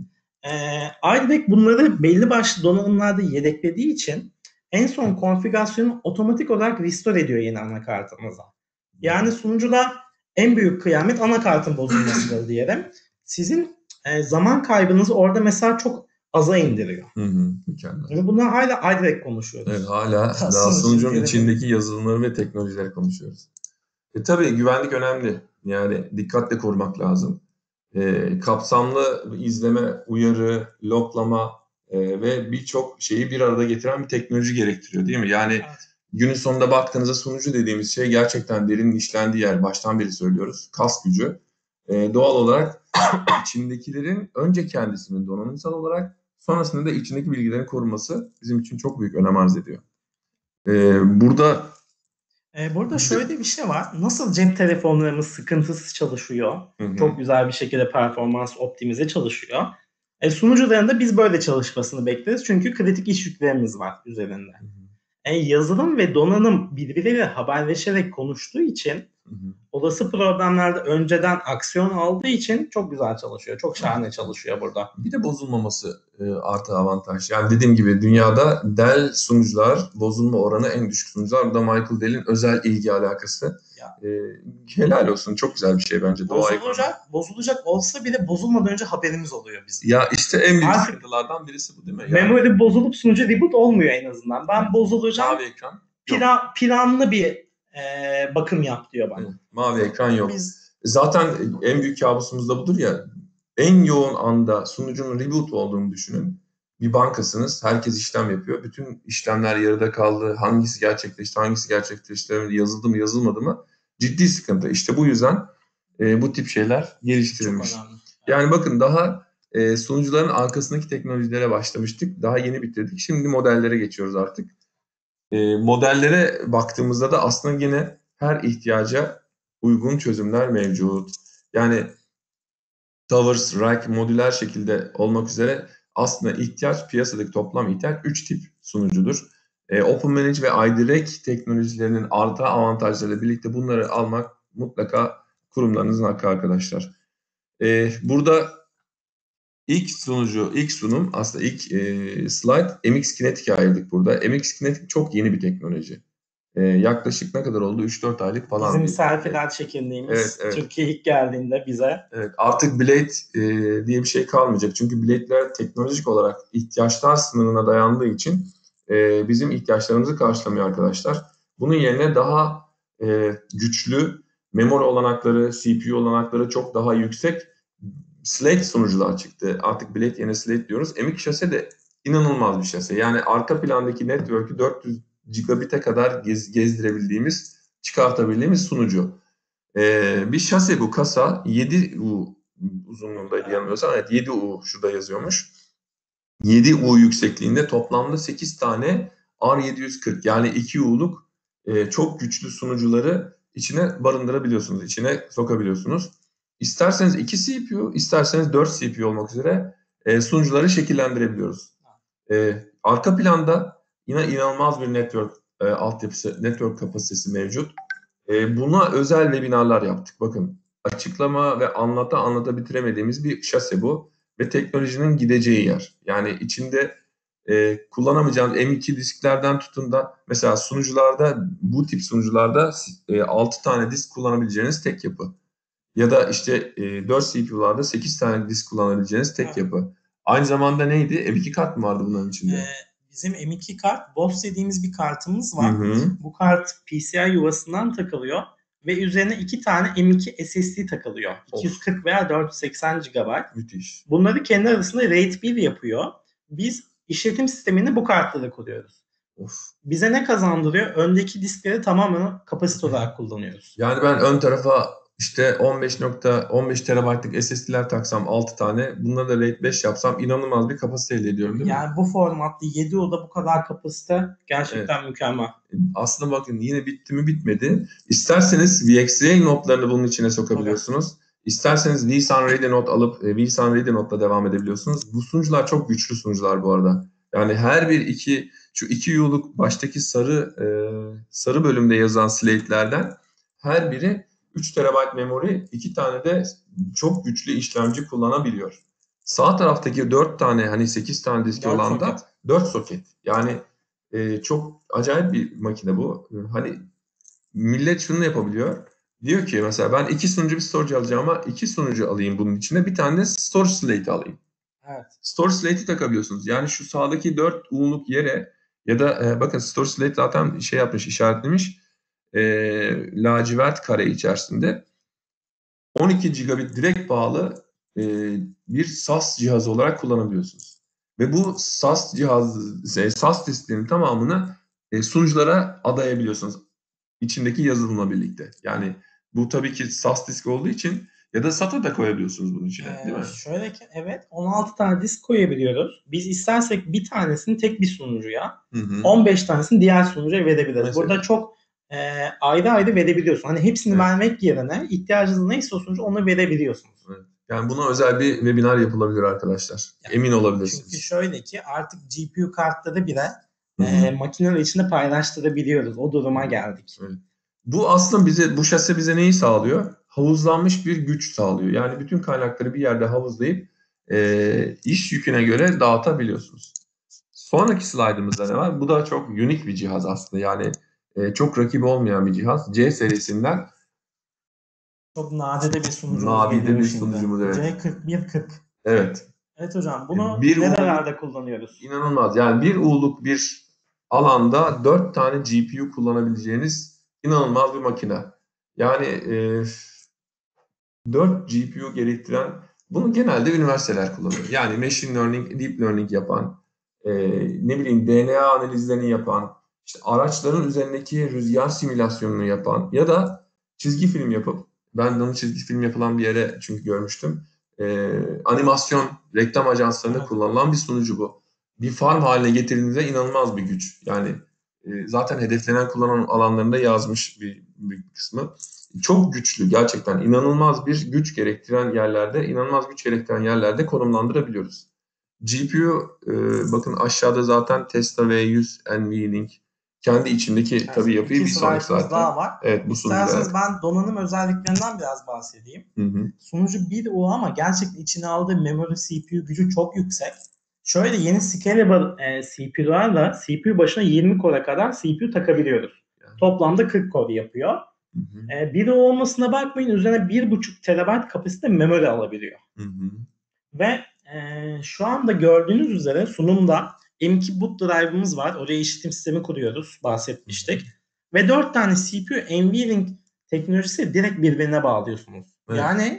Speaker 2: iDirect bunları belli başlı donanımlarda yedeklediği için en son konfigürasyonu otomatik olarak restore ediyor yeni anakartınıza. Yani sunucuda en büyük kıyamet anakartın bozulmasıdır diyelim. Sizin zaman kaybınızı orada mesela çok aza indiriyor.
Speaker 1: Hı hı. Mükemmel.
Speaker 2: Yani bundan hala iDirect konuşuyoruz.
Speaker 1: Evet, hala daha sunucunun içindeki yazılımları ve teknolojileri konuşuyoruz. Tabii güvenlik önemli. Yani dikkatle korumak lazım. Kapsamlı izleme, uyarı, loglama ve birçok şeyi bir arada getiren bir teknoloji gerektiriyor, değil mi? Yani
Speaker 2: Evet.
Speaker 1: günün sonunda baktığınızda sunucu dediğimiz şey gerçekten derinin işlendiği yer. Baştan beri söylüyoruz. Kas gücü. Doğal olarak içindekilerin önce kendisinin donanımsal olarak, sonrasında da içindeki bilgilerin korunması bizim için çok büyük önem arz ediyor.
Speaker 2: Burada şöyle bir şey var. Nasıl cep telefonlarımız sıkıntısız çalışıyor?
Speaker 1: Hı-hı.
Speaker 2: Çok güzel bir şekilde performans optimize çalışıyor. Sunucularında biz böyle çalışmasını bekleriz. Çünkü kritik iş yüklerimiz var üzerinde. Yazılım ve donanım birbirleriyle haberleşerek konuştuğu için olası problemlerde önceden aksiyon aldığı için çok güzel çalışıyor. Çok şahane çalışıyor burada.
Speaker 1: Bir de bozulmaması artı avantaj. Yani dediğim gibi dünyada Dell sunucular, bozulma oranı en düşük sunucular. Bu da Michael Dell'in özel ilgi alakası. Helal olsun. Çok güzel bir şey bence.
Speaker 2: Bozulacak olsa bile bozulmadan önce haberimiz oluyor bizim.
Speaker 1: Ya işte en büyük sıkıntılardan birisi bu, değil mi? Yani,
Speaker 2: memori bozulup sunucu reboot olmuyor en azından. Ben bozulacağım.
Speaker 1: Mavi ekran.
Speaker 2: Planlı bir bakım yap diyor bana.
Speaker 1: Evet, mavi ekran yok. Zaten en büyük kabusumuz da budur ya. En yoğun anda sunucunun reboot olduğunu düşünün. Bir bankasınız, herkes işlem yapıyor. Bütün işlemler yarıda kaldı. Hangisi gerçekleşti, hangisi gerçekleştiremedi, yazıldı mı, yazılmadı mı? Ciddi sıkıntı. İşte bu yüzden bu tip şeyler geliştirilmiş.
Speaker 2: Çok önemli.
Speaker 1: Yani bakın, daha sunucuların arkasındaki teknolojilere başlamıştık. Daha yeni bitirdik. Şimdi modellere geçiyoruz artık. Modellere baktığımızda da aslında yine her ihtiyaca uygun çözümler mevcut. Yani towers, rack, modüler şekilde olmak üzere aslında ihtiyaç, piyasadaki toplam ihtiyaç 3 tip sunucudur. OpenManage ve iDirect teknolojilerinin artı avantajlarıyla birlikte bunları almak mutlaka kurumlarınızın hakkı arkadaşlar. Burada ilk sunum aslında ilk slide MX Kinetic'e ayırdık burada. MX Kinetic çok yeni bir teknoloji. Yaklaşık ne kadar oldu? 3-4 aylık falan.
Speaker 2: Bizim selfie'ler çekildiğimiz
Speaker 1: Evet.
Speaker 2: Türkiye ilk geldiğinde bize.
Speaker 1: Evet, artık Blade diye bir şey kalmayacak. Çünkü Blade'ler teknolojik olarak ihtiyaçlar sınırına dayandığı için bizim ihtiyaçlarımızı karşılamıyor arkadaşlar. Bunun yerine daha güçlü memori olanakları, CPU olanakları çok daha yüksek Slate sunucular çıktı. Artık Blade yerine Slate diyoruz. M2 şase de inanılmaz bir şase. Yani arka plandaki network'ü 400 gigabit'e kadar gezdirebildiğimiz, çıkartabildiğimiz sunucu. Bir şase bu kasa 7U uzunluğundaydı yanılmıyorsam. Evet 7U şurada yazıyormuş. 7U yüksekliğinde toplamda 8 tane R740 yani 2U'luk çok güçlü sunucuları içine barındırabiliyorsunuz, içine sokabiliyorsunuz. İsterseniz 2 CPU, isterseniz 4 CPU olmak üzere sunucuları şekillendirebiliyoruz. Arka planda yine inanılmaz bir network altyapısı, network kapasitesi mevcut. Buna özel webinarlar yaptık. Bakın açıklama ve anlata bitiremediğimiz bir şase bu ve teknolojinin gideceği yer. Yani içinde kullanamayacağınız M2 disklerden tutun da mesela sunucularda bu tip sunucularda 6 tane disk kullanabileceğiniz tek yapı. Ya da işte 4 CPU'larda 8 tane disk kullanabileceğiniz tek yapı. Aynı zamanda neydi? M2 kart mı vardı bunların içinde?
Speaker 2: Bizim M2 kart, BOS dediğimiz bir kartımız var.
Speaker 1: Hı.
Speaker 2: Bu kart PCI yuvasından takılıyor ve üzerine 2 tane M2 SSD takılıyor. 240 veya 480 GB.
Speaker 1: Müthiş.
Speaker 2: Bunları kendi arasında RAID 1 yapıyor. Biz işletim sistemini bu kartlara kuruyoruz. Bize ne kazandırıyor? Öndeki diskleri tamamen kapasite olarak kullanıyoruz.
Speaker 1: Yani ben ön tarafa işte 15 terabaytlık SSD'ler taksam 6 tane, bunları da RAID 5 yapsam inanılmaz bir kapasite elde ediyorum değil mi?
Speaker 2: Yani bu formatta 7U'da bu kadar kapasite gerçekten mükemmel.
Speaker 1: Aslında bakın yine bitti mi bitmedi. İsterseniz VXRAIL notlarını bunun içine sokabiliyorsunuz. Evet. İsterseniz vSAN Ready Note alıp vSAN Ready Note'la devam edebiliyorsunuz. Bu sunucular çok güçlü sunucular bu arada. Yani her bir şu 2U'luk baştaki sarı bölümde yazan slate'lerden her biri 3 TB memori, 2 tane de çok güçlü işlemci kullanabiliyor. Sağ taraftaki 4 tane hani 8 tane diski olan da 4 soket. Yani çok acayip bir makine bu. Hani millet şunu yapabiliyor. Diyor ki mesela ben 2 sunucu bir storage alacağım ama 2 sunucu alayım bunun içine. Bir tane de storage slate alayım.
Speaker 2: Evet.
Speaker 1: Storage slate'i takabiliyorsunuz. Yani şu sağdaki 4 U'luk yere ya da bakın storage slate zaten şey yapmış, işaretlemiş. Lacivert kare içerisinde 12 gigabit direkt bağlı bir SAS cihazı olarak kullanabiliyorsunuz. Ve bu SAS disklerinin tamamını sunuculara adayabiliyorsunuz. İçindeki yazılımla birlikte. Yani bu tabii ki SAS disk olduğu için ya da SATA da koyabiliyorsunuz bunun içine, değil mi?
Speaker 2: Şöyle ki evet 16 tane disk koyabiliyoruz. Biz istersek bir tanesini tek bir sunucuya, 15 tanesini diğer sunucuya verebiliriz. Mesela. Burada çok ayrı ayrı verebiliyorsun. Hani hepsini vermek yerine ihtiyacınız neyse o sunucu onu verebiliyorsunuz.
Speaker 1: Evet. Yani buna özel bir webinar yapılabilir arkadaşlar. Yani, emin olabilirsiniz.
Speaker 2: Çünkü şöyle ki artık GPU kartları bile makineler içinde paylaştırabiliyoruz. O duruma geldik.
Speaker 1: Evet. Bu aslında bu şase bize neyi sağlıyor? Havuzlanmış bir güç sağlıyor. Yani bütün kaynakları bir yerde havuzlayıp iş yüküne göre dağıtabiliyorsunuz. Sonraki slaytımızda ne var? Bu da çok unik bir cihaz aslında. Yani çok rakibi olmayan bir cihaz. C serisinden.
Speaker 2: Çok nadide bir sunucumuz. Evet. C4140.
Speaker 1: Evet.
Speaker 2: Evet hocam. Bunu nerelerde kullanıyoruz?
Speaker 1: İnanılmaz. Yani bir U'luk bir alanda 4 tane GPU kullanabileceğiniz inanılmaz bir makine. Yani 4 GPU gerektiren, bunu genelde üniversiteler kullanıyor. Yani machine learning, deep learning yapan, ne bileyim DNA analizlerini yapan, işte araçların üzerindeki rüzgar simülasyonunu yapan ya da çizgi film yapıp, ben de onu çizgi film yapılan bir yere çünkü görmüştüm. Animasyon, reklam ajanslarında kullanılan bir sunucu bu. Bir farm haline getirdiğinizde inanılmaz bir güç. Yani Zaten hedeflenen kullanım alanlarında yazmış bir kısmı. Çok güçlü, gerçekten inanılmaz bir güç gerektiren yerlerde, inanılmaz güç gerektiren yerlerde konumlandırabiliyoruz. GPU, bakın aşağıda zaten Tesla V100 NVLink kendi içindeki tabii yapıyı bir
Speaker 2: İki
Speaker 1: sonraki
Speaker 2: slaytımız
Speaker 1: saatte.
Speaker 2: daha var.
Speaker 1: Evet, bu sunucuda.
Speaker 2: İsterseniz ben donanım özelliklerinden biraz bahsedeyim. Sunucu 1U ama gerçekten içine aldığı memory CPU gücü çok yüksek. Şöyle yeni scalable CPU'larla CPU başına 20 core'a kadar CPU takabiliyoruz. Toplamda 40 core yapıyor. 1U olmasına bakmayın, üzerine 1.5 TB kapasite memory alabiliyor. Ve şu anda gördüğünüz üzere sunumda M2 boot drive'ımız var. Oraya işletim sistemi kuruyoruz. Bahsetmiştik. Ve 4 tane CPU NVLink teknolojisi direkt birbirine bağlıyorsunuz. Evet. Yani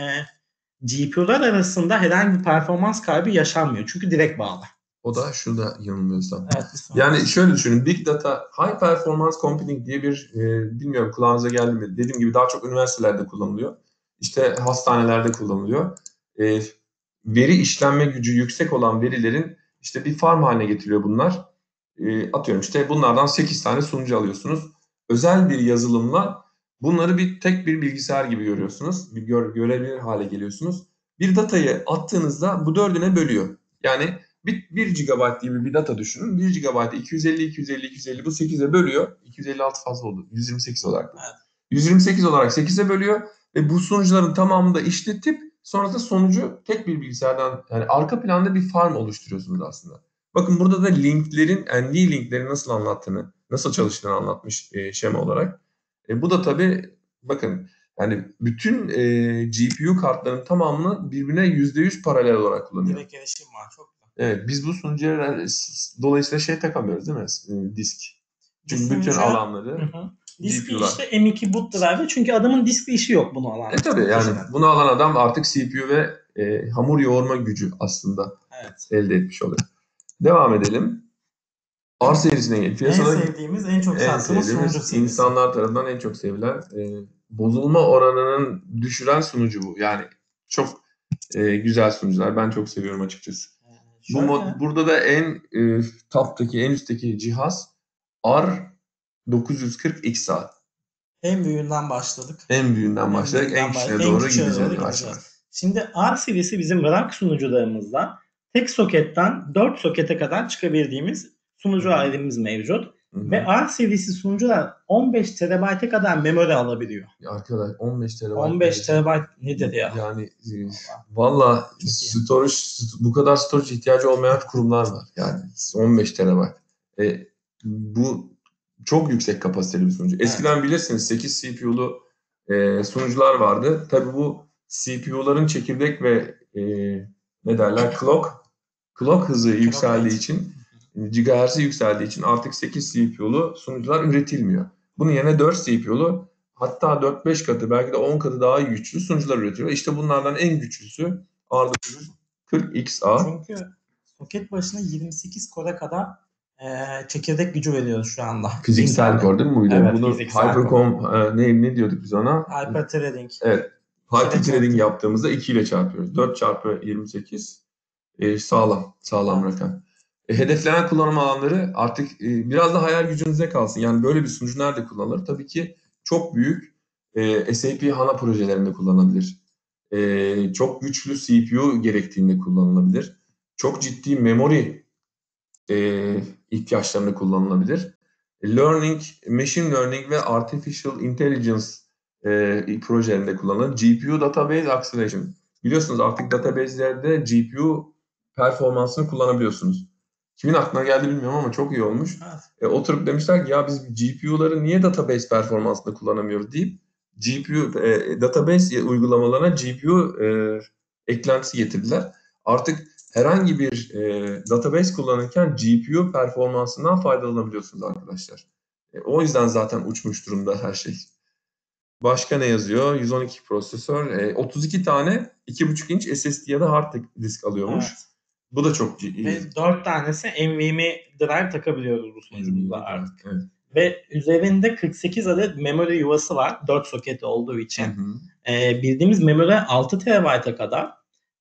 Speaker 2: GPU'lar arasında herhangi bir performans kaybı yaşanmıyor. Çünkü direkt bağlı.
Speaker 1: O da şurada yanılmıyorsam.
Speaker 2: Evet,
Speaker 1: yani şöyle düşünün. Big Data, High Performance Computing diye bir, bilmiyorum kulağınıza geldi mi? Dediğim gibi daha çok üniversitelerde kullanılıyor. İşte hastanelerde kullanılıyor. Veri işlenme gücü yüksek olan verilerin işte bir farm haline getiriyor bunlar. Atıyorum işte bunlardan 8 tane sunucu alıyorsunuz. Özel bir yazılımla bunları tek bir bilgisayar gibi görüyorsunuz. Görebilir hale geliyorsunuz. Bir datayı attığınızda bu 4'üne bölüyor. Yani 1 GB gibi bir data düşünün. 1 GB'ı 250 bu 8'e bölüyor. 256 fazla oldu. 128 olarak. Evet. 128 olarak 8'e bölüyor ve bu sunucuların tamamını da işletip sonrasında sonucu tek bir bilgisayardan, yani arka planda bir farm oluşturuyorsunuz aslında. Bakın burada da linklerin, NVLink'lerin nasıl anlattığını, nasıl çalıştığını anlatmış şema olarak. Bu da tabii bakın yani bütün GPU kartlarının tamamını birbirine %100 paralel olarak kullanıyor.
Speaker 2: Direkt erişim var. Çok güzel.
Speaker 1: Evet, biz bu sunucuya dolayısıyla takamıyoruz değil mi? Disk. Çünkü bütün alanları
Speaker 2: diski
Speaker 1: GPU'lar.
Speaker 2: işte M2 boot drive, çünkü adamın diskli işi yok bunu alan.
Speaker 1: Tabii yani bunu alan adam artık CPU ve hamur yoğurma gücü aslında elde etmiş oluyor. Devam edelim. R serisine gel.
Speaker 2: Piyasada en sevdiğimiz, en çok sattığımız sunucu serisi.
Speaker 1: İnsanlar tarafından en çok sevilen, bozulma oranının düşüren sunucu bu. Yani çok güzel sunucular. Ben çok seviyorum açıkçası. Burada da en top'taki, en üstteki cihaz R940XA.
Speaker 2: En büyüğünden başladık.
Speaker 1: En küçüğüne doğru gideceğiz yavaş yavaş.
Speaker 2: Şimdi R serisi bizim rack sunucularımızda tek soketten 4 sokete kadar çıkabildiğimiz sunucu ailemiz mevcut. Ve R serisi sunucular 15 TB'e kadar memory alabiliyor.
Speaker 1: Ya arkadaş 15 TB.
Speaker 2: 15 TB nedir ya?
Speaker 1: Yani valla storage, bu kadar storage ihtiyacı olmayan kurumlar var. Yani 15 TB. Bu çok yüksek kapasiteli bir sunucu. Eskiden bilirsiniz 8 CPU'lu sunucular vardı. Tabii bu CPU'ların çekirdek ve clock hızı yükseldiği için, gigahertz'i yükseldiği için artık 8 CPU'lu sunucular üretilmiyor. Bunun yerine 4 CPU'lu, hatta 4-5 katı, belki de 10 katı daha güçlü sunucular üretiyor. İşte bunlardan en güçlüsü R940XA.
Speaker 2: Çünkü soket başına 28 core'a kadar çekirdek gücü veriyoruz şu anda.
Speaker 1: Fiziksel core değil mi buydu?
Speaker 2: Evet,
Speaker 1: bunu Hypercom, ne diyorduk biz ona?
Speaker 2: Hyperthreading.
Speaker 1: Evet. Hyperthreading yaptığımızda 2 ile çarpıyoruz. 4 çarpı 28 sağlam rakam. Hedeflenen kullanım alanları artık biraz da hayal gücünüze kalsın. Yani böyle bir sunucu nerede kullanılır? Tabii ki çok büyük SAP HANA projelerinde kullanılabilir. Çok güçlü CPU gerektiğinde kullanılabilir. Çok ciddi memory ihtiyaçlarında kullanılabilir. Machine learning ve artificial intelligence projelerinde kullanılır. GPU database acceleration. Biliyorsunuz artık database'lerde GPU performansını kullanabiliyorsunuz. Kimin aklına geldi bilmiyorum ama çok iyi olmuş. Evet. Oturup demişler ki ya biz GPU'ları niye database performansında kullanamıyoruz deyip GPU database uygulamalarına GPU eklentisi getirdiler. Artık herhangi bir database kullanırken GPU performansından faydalanabiliyorsunuz arkadaşlar. O yüzden zaten uçmuş durumda her şey. Başka ne yazıyor? 112 prosesör, 32 tane 2.5 inç SSD ya da hard disk alıyormuş. Evet. Bu da çok iyi.
Speaker 2: Ve 4 tanesi NVMe drive takabiliyoruz bu sunucumuzda artık. Evet. Ve üzerinde 48 adet memory yuvası var. 4 soketi olduğu için. Bildiğimiz memory 6 TB'a kadar.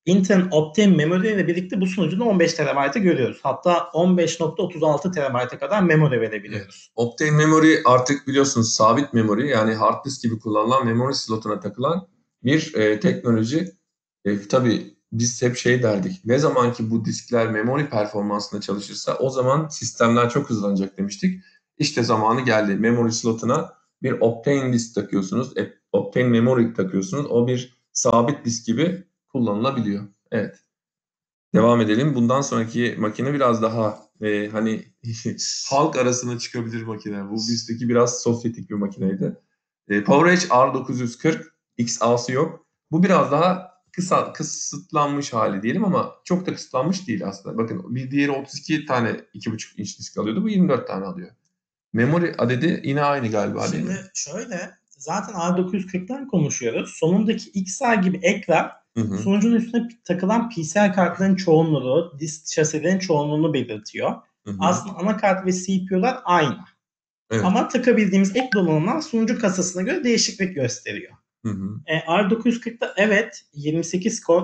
Speaker 2: Intel'in Optane memory ile birlikte bu sunucuda 15 TB'ı görüyoruz. Hatta 15.36 TB'e kadar memory verebiliyoruz.
Speaker 1: Optane memory artık biliyorsunuz sabit memory, yani hard disk gibi kullanılan memory slotuna takılan bir teknoloji. Tabii biz hep şey derdik. Ne zaman ki bu diskler memory performansında çalışırsa o zaman sistemler çok hızlanacak demiştik. İşte zamanı geldi. Memory slotuna bir Optane disk takıyorsunuz. Optane memory takıyorsunuz. O bir sabit disk gibi kullanılabiliyor. Evet. Devam edelim. Bundan sonraki makine biraz daha hani halk arasına çıkabilir makine. Bu bizdeki biraz sosyetik bir makineydi. PowerEdge R940 X-A'sı yok. Bu biraz daha kısıtlanmış hali diyelim ama çok da kısıtlanmış değil aslında. Bakın bir diğeri 32 tane 2,5 inç disk alıyordu. Bu 24 tane alıyor. Memory adedi yine aynı galiba değil mi?
Speaker 2: Şimdi şöyle, zaten R940'dan konuşuyoruz. Sonundaki XA gibi ekran sunucunun üstüne takılan PCI kartların çoğunluğu, disk şasilerin çoğunluğunu belirtiyor. Aslında anakart ve CPU'lar aynı.
Speaker 1: Evet.
Speaker 2: Ama takabildiğimiz ek donanımlar sunucu kasasına göre değişiklik gösteriyor. R940'da evet 28 core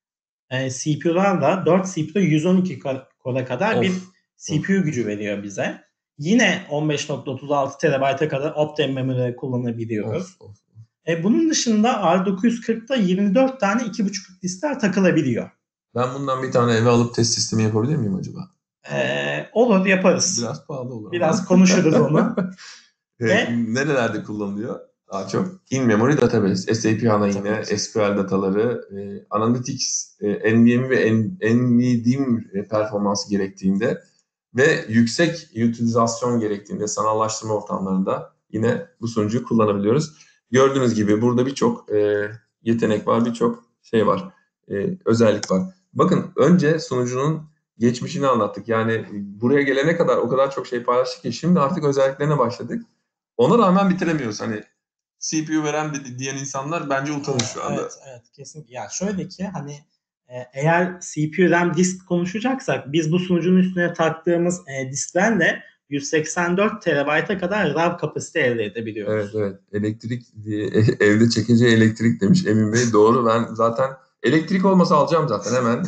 Speaker 2: CPU'larla 4 CPU 112 core'a kadar bir CPU gücü veriyor bize. Yine 15.36 TB'e kadar Optane memory kullanabiliyoruz. Bunun dışında R940'da 24 tane 2.5 diskler takılabiliyor.
Speaker 1: Ben bundan bir tane eve alıp test sistemi yapabilir miyim acaba?
Speaker 2: Olur, yaparız.
Speaker 1: Biraz pahalı olur.
Speaker 2: Biraz konuşuruz onu.
Speaker 1: Nerelerde kullanılıyor? Daha çok in-memory database, SAP HANA yine, SQL dataları, Analytics, NVMe ve NVDIM performansı gerektiğinde ve yüksek utilizasyon gerektiğinde sanallaştırma ortamlarında yine bu sunucuyu kullanabiliyoruz. Gördüğünüz gibi burada birçok yetenek var, birçok şey var, özellik var. Bakın önce sunucunun geçmişini anlattık. Yani buraya gelene kadar o kadar çok şey paylaştık ki şimdi artık özelliklerine başladık. Ona rağmen bitiremiyoruz. Hani CPU veren diyen insanlar bence utanır şu anda.
Speaker 2: Evet kesinlikle. Ya şöyle ki hani eğer CPU RAM disk konuşacaksak biz bu sunucunun üstüne taktığımız disklerle 184 TB'a kadar RAM kapasite elde edebiliyoruz.
Speaker 1: Evet. Elektrik evde çekeceği elektrik demiş Emin Bey. Doğru, ben zaten elektrik olmasa alacağım zaten hemen.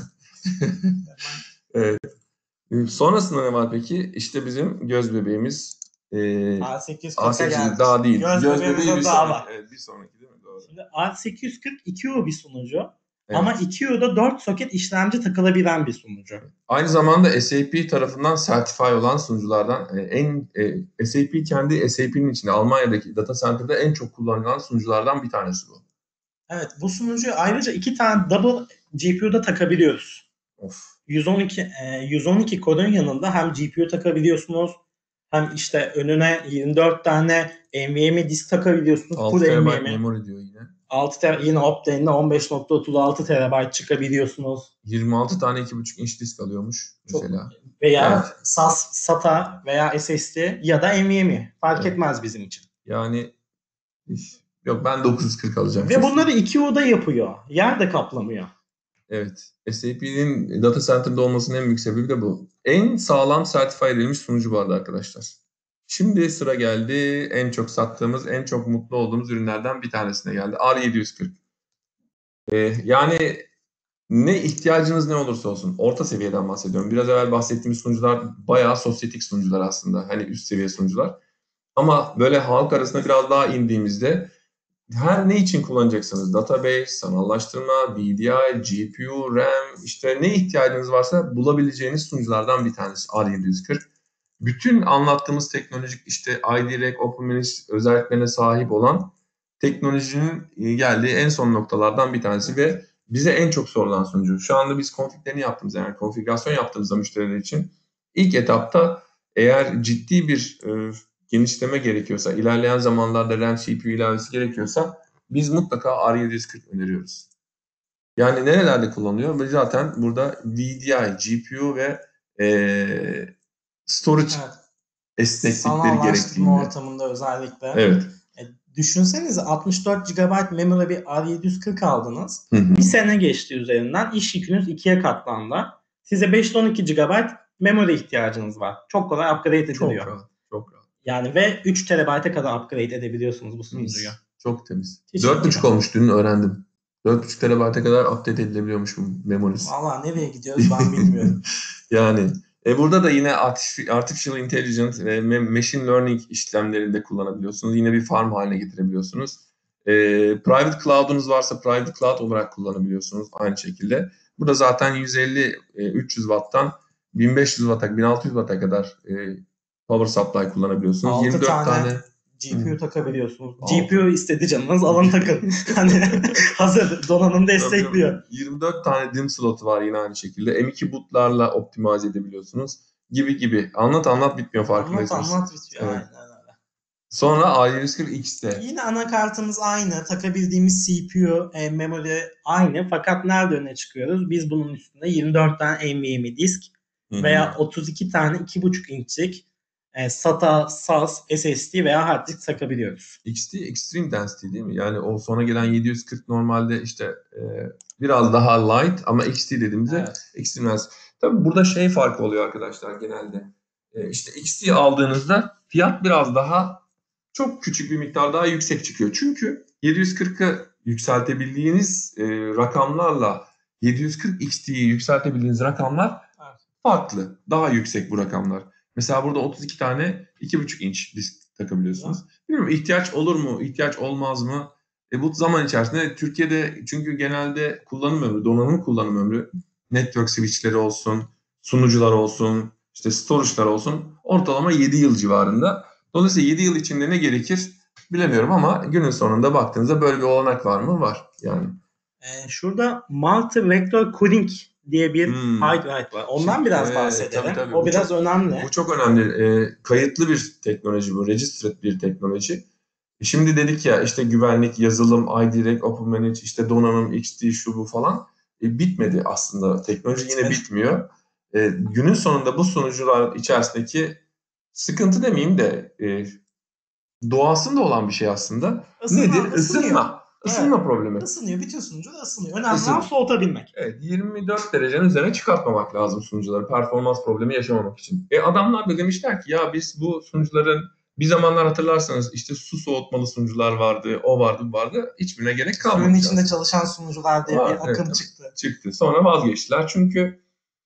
Speaker 1: Evet. Sonrasında ne var peki? İşte bizim göz bebeğimiz
Speaker 2: R840'a geldik.
Speaker 1: Daha değil. Göz bebeği bir
Speaker 2: daha
Speaker 1: sonraki.
Speaker 2: var.
Speaker 1: Evet, bir sonraki değil mi? Doğru.
Speaker 2: Şimdi R840 2U bir sunucu.
Speaker 1: Evet.
Speaker 2: Ama 2U'da 4 soket işlemci takılabilen bir sunucu.
Speaker 1: Aynı zamanda SAP tarafından sertify olan sunuculardan SAP kendi SAP'nin içinde Almanya'daki data center'da en çok kullanılan sunuculardan bir tanesi bu.
Speaker 2: Evet, bu sunucuyu ayrıca 2 tane double GPU'da takabiliyoruz. 112 core'un yanında hem GPU takabiliyorsunuz hem işte önüne 24 tane NVMe disk takabiliyorsunuz.
Speaker 1: 6 TB memory diyor yine.
Speaker 2: 6 TB yine Optane'de 15.36 TB çıkabiliyorsunuz.
Speaker 1: 26 tane 2.5 inç disk alıyormuş mesela.
Speaker 2: Veya SAS, SATA veya SSD ya da NVMe. Fark etmez bizim için.
Speaker 1: Yani yok, ben 940 alacağım.
Speaker 2: Ve bunları 2U'da yapıyor. Yer de kaplamıyor.
Speaker 1: Evet. SAP'nin data center'da olmasının en büyük sebebi de bu. En sağlam sertify edilmiş sunucu bu arada arkadaşlar. Şimdi sıra geldi en çok sattığımız, en çok mutlu olduğumuz ürünlerden bir tanesine geldi. R740. Yani ne ihtiyacınız ne olursa olsun. Orta seviyeden bahsediyorum. Biraz evvel bahsettiğimiz sunucular bayağı sosyetik sunucular aslında. Hani üst seviye sunucular. Ama böyle halk arasında biraz daha indiğimizde her ne için kullanacaksınız? Database, sanallaştırma, VDI, GPU, RAM, işte ne ihtiyacınız varsa bulabileceğiniz sunuculardan bir tanesi R740. Bütün anlattığımız teknolojik işte ID-Rec, OpenManage özelliklerine sahip olan teknolojinin geldiği en son noktalardan bir tanesi ve bize en çok sorulan sunucu. Şu anda biz konfiglerini yaptığımızda, yani konfigürasyon yaptığımızda müşteriler için ilk etapta eğer ciddi bir genişleme gerekiyorsa, ilerleyen zamanlarda RAM, CPU ilavesi gerekiyorsa biz mutlaka R740 öneriyoruz. Yani nerelerde kullanılıyor? Ve zaten burada VDI, GPU ve storage esneklikleri gerektiğinde.
Speaker 2: Ortamında özellikle.
Speaker 1: Evet.
Speaker 2: Düşünsenize 64 GB memory bir R740 aldınız. Bir sene geçti üzerinden. İş yükünüz 2'ye katlandı. Size 512 GB memory ihtiyacınız var. Çok kolay upgrade ediliyor.
Speaker 1: Çok rahat.
Speaker 2: Yani ve 3 TB'e kadar upgrade edebiliyorsunuz bu sunucuyu.
Speaker 1: Çok temiz. 4.5 olmuş, dün öğrendim. 4,5 TB'e kadar update edilebiliyormuş bu memorisi.
Speaker 2: Valla nereye gidiyoruz ben bilmiyorum.
Speaker 1: Yani burada da yine Artificial Intelligence ve Machine Learning işlemlerinde kullanabiliyorsunuz. Yine bir farm haline getirebiliyorsunuz. Private Cloud'unuz varsa Private Cloud olarak kullanabiliyorsunuz aynı şekilde. Burada zaten 150-300 Watt'tan 1500 Watt'a, 1600 Watt'a kadar power supply kullanabiliyorsunuz.
Speaker 2: 6
Speaker 1: 24 tane
Speaker 2: GPU takabiliyorsunuz.
Speaker 1: Altı.
Speaker 2: GPU istedi canınız alın takın. Hani hazır donanım destekliyor.
Speaker 1: 24 tane DIMM slotu var yine aynı şekilde. M2 bootlarla optimize edebiliyorsunuz. Gibi. Anlat bitmiyor farkındaysanız.
Speaker 2: Anlat bitiyor.
Speaker 1: Evet.
Speaker 2: Aynen öyle.
Speaker 1: Sonra A140X'te.
Speaker 2: Yine anakartımız aynı. Takabildiğimiz CPU, memory aynı. Fakat nerede öne çıkıyoruz? Biz bunun üstünde 24 tane NVMe disk veya 32 tane 2.5 inçlik SATA, SAS, SSD veya hard disk takabiliyoruz.
Speaker 1: XT Extreme Density değil mi? Yani o sonra gelen 740 normalde işte biraz daha light ama XT dediğimizde Extreme Density. Tabii burada farkı oluyor arkadaşlar genelde. İşte XT aldığınızda fiyat biraz daha çok küçük bir miktar daha yüksek çıkıyor. Çünkü 740'ı yükseltebildiğiniz rakamlarla 740 XT'yi yükseltebildiğiniz rakamlar farklı. Daha yüksek bu rakamlar. Mesela burada 32 tane 2.5 inç disk takabiliyorsunuz. Bilmiyorum ihtiyaç olur mu, ihtiyaç olmaz mı? Bu zaman içerisinde Türkiye'de çünkü genelde donanım kullanım ömrü, network switchleri olsun, sunucular olsun, işte storage'lar olsun ortalama 7 yıl civarında. Dolayısıyla 7 yıl içinde ne gerekir bilemiyorum ama günün sonunda baktığınızda böyle bir olanak var mı? Var yani.
Speaker 2: Şurada multi-vector cooling diye bir highlight var. Ondan biraz bahsedelim.
Speaker 1: Tabii.
Speaker 2: O biraz önemli.
Speaker 1: Bu çok önemli. Kayıtlı bir teknoloji bu. Registered bir teknoloji. Şimdi dedik ya işte güvenlik, yazılım, iDirect, OpenManage, işte donanım, XT, şu bu falan. Bitmedi aslında. Teknoloji yine bitmiyor. Günün sonunda bu sunucular içerisindeki sıkıntı demeyeyim de doğasında olan bir şey aslında. Nedir? Isınma problemi.
Speaker 2: Isınıyor. Bütün sunucu da ısınıyor. Önemli olan soğutabilmek.
Speaker 1: Evet. 24 derecenin üzerine çıkartmamak lazım sunucuları. Performans problemi yaşamamak için. Adamlar da demişler ki ya biz bu sunucuların bir zamanlar hatırlarsanız işte su soğutmalı sunucular vardı. O vardı bu vardı. Hiçbirine gerek kalmadı.
Speaker 2: Suyun içinde çalışan sunucular diye bir akım çıktı.
Speaker 1: Sonra vazgeçtiler. Çünkü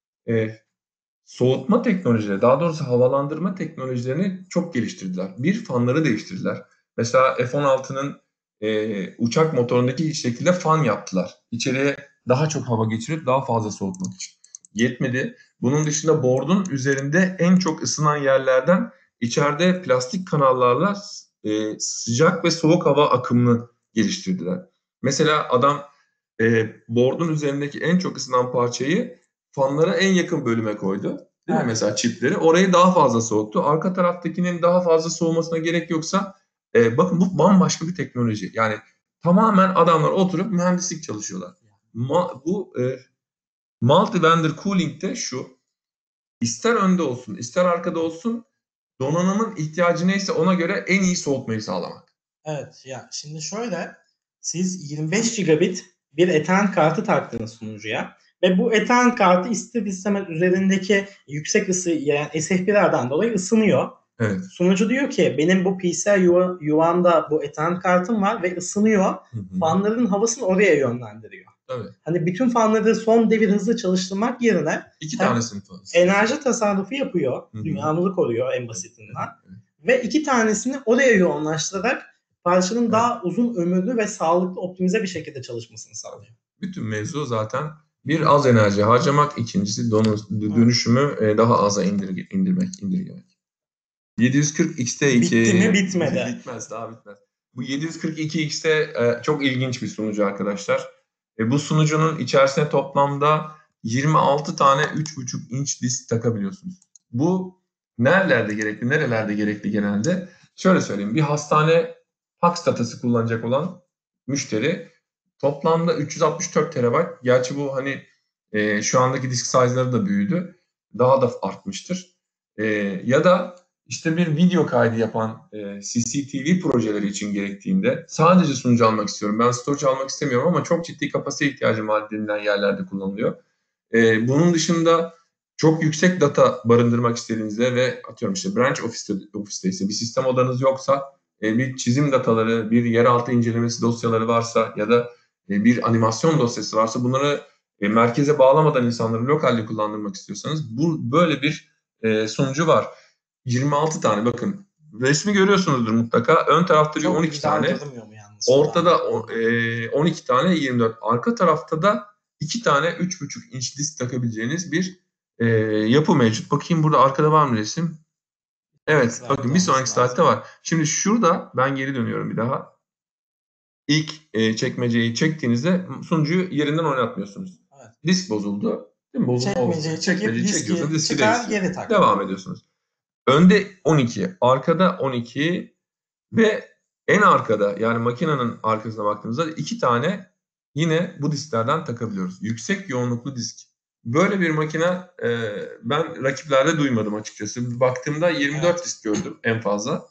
Speaker 1: soğutma teknolojileri, daha doğrusu havalandırma teknolojilerini çok geliştirdiler. Fanları değiştirdiler. Mesela F-16'nın uçak motorundaki şekilde fan yaptılar. İçeriye daha çok hava geçirip daha fazla soğutmak için. Yetmedi. Bunun dışında board'un üzerinde en çok ısınan yerlerden içeride plastik kanallarla sıcak ve soğuk hava akımını geliştirdiler. Mesela adam board'un üzerindeki en çok ısınan parçayı fanlara en yakın bölüme koydu. Değil mi? Mesela çipleri. Orayı daha fazla soğuttu. Arka taraftakinin daha fazla soğumasına gerek yoksa bakın bu bambaşka bir teknoloji. Yani tamamen adamlar oturup mühendislik çalışıyorlar. Bu multi-vendor cooling'de şu. İster önde olsun, ister arkada olsun donanımın ihtiyacı neyse ona göre en iyi soğutmayı sağlamak.
Speaker 2: Evet. Ya şimdi şöyle siz 25 gigabit bir Ethernet kartı taktınız sunucuya. Ve bu Ethernet kartı ister istemez üzerindeki yüksek ısı yani SF1'lerden dolayı ısınıyor.
Speaker 1: Evet.
Speaker 2: Sunucu diyor ki benim bu PC yuvamda bu Ethernet kartım var ve ısınıyor. Fanların havasını oraya yönlendiriyor.
Speaker 1: Tabii.
Speaker 2: Hani bütün fanları son devir hızlı çalıştırmak yerine
Speaker 1: iki tanesini
Speaker 2: enerji tasarrufu yapıyor. Dünyamızı koruyor en basitinden. Ve iki tanesini oraya yoğunlaştırarak parçanın daha uzun ömürlü ve sağlıklı optimize bir şekilde çalışmasını sağlıyor.
Speaker 1: Bütün mevzu zaten bir az enerji harcamak, ikincisi dönüşümü daha aza indirgemek. 740X'te
Speaker 2: bitti mi? Bitmedi.
Speaker 1: Bitmez, daha bitmez. Bu 742X'te çok ilginç bir sunucu arkadaşlar. Bu sunucunun içerisine toplamda 26 tane 3.5 inç disk takabiliyorsunuz. Bu nerelerde gerekli genelde? Şöyle söyleyeyim, bir hastane fax datası kullanacak olan müşteri toplamda 364 TB. Gerçi bu hani şu andaki disk size'ları da büyüdü. Daha da artmıştır. Ya da işte bir video kaydı yapan CCTV projeleri için gerektiğinde sadece sunucu almak istiyorum. Ben storage almak istemiyorum ama çok ciddi kapasite ihtiyacım var denilen yerlerde kullanılıyor. Bunun dışında çok yüksek data barındırmak istediğinizde ve atıyorum işte branch ofiste ise bir sistem odanız yoksa bir çizim dataları, bir yeraltı incelemesi dosyaları varsa ya da bir animasyon dosyası varsa bunları merkeze bağlamadan insanları lokalde kullandırmak istiyorsanız böyle bir sunucu var. 26 tane bakın. Resmi görüyorsunuzdur mutlaka. Ön tarafta bir
Speaker 2: Çok
Speaker 1: 12
Speaker 2: güzel
Speaker 1: tane.
Speaker 2: durmuyor mu yalnız?
Speaker 1: Ortada 12 tane 24. Arka tarafta da 2 tane 3,5 inç disk takabileceğiniz bir yapı mevcut. Bakayım burada arkada var mı resim? Evet, bakın bir sonraki slaytta var. Şimdi şurada ben geri dönüyorum bir daha. İlk çekmeceyi çektiğinizde sunucuyu yerinden oynatmıyorsunuz.
Speaker 2: Evet.
Speaker 1: Disk bozuldu. Değil mi?
Speaker 2: Çekmeceyi çekip
Speaker 1: çekiyorsunuz, diski
Speaker 2: çıkar
Speaker 1: değiştiriyor.
Speaker 2: geri tak.
Speaker 1: Devam ediyorsunuz. Önde 12, arkada 12 ve en arkada yani makinenin arkasına baktığımızda 2 tane yine bu disklerden takabiliyoruz. Yüksek yoğunluklu disk. Böyle bir makine ben rakiplerde duymadım açıkçası. Baktığımda 24 disk gördüm en fazla.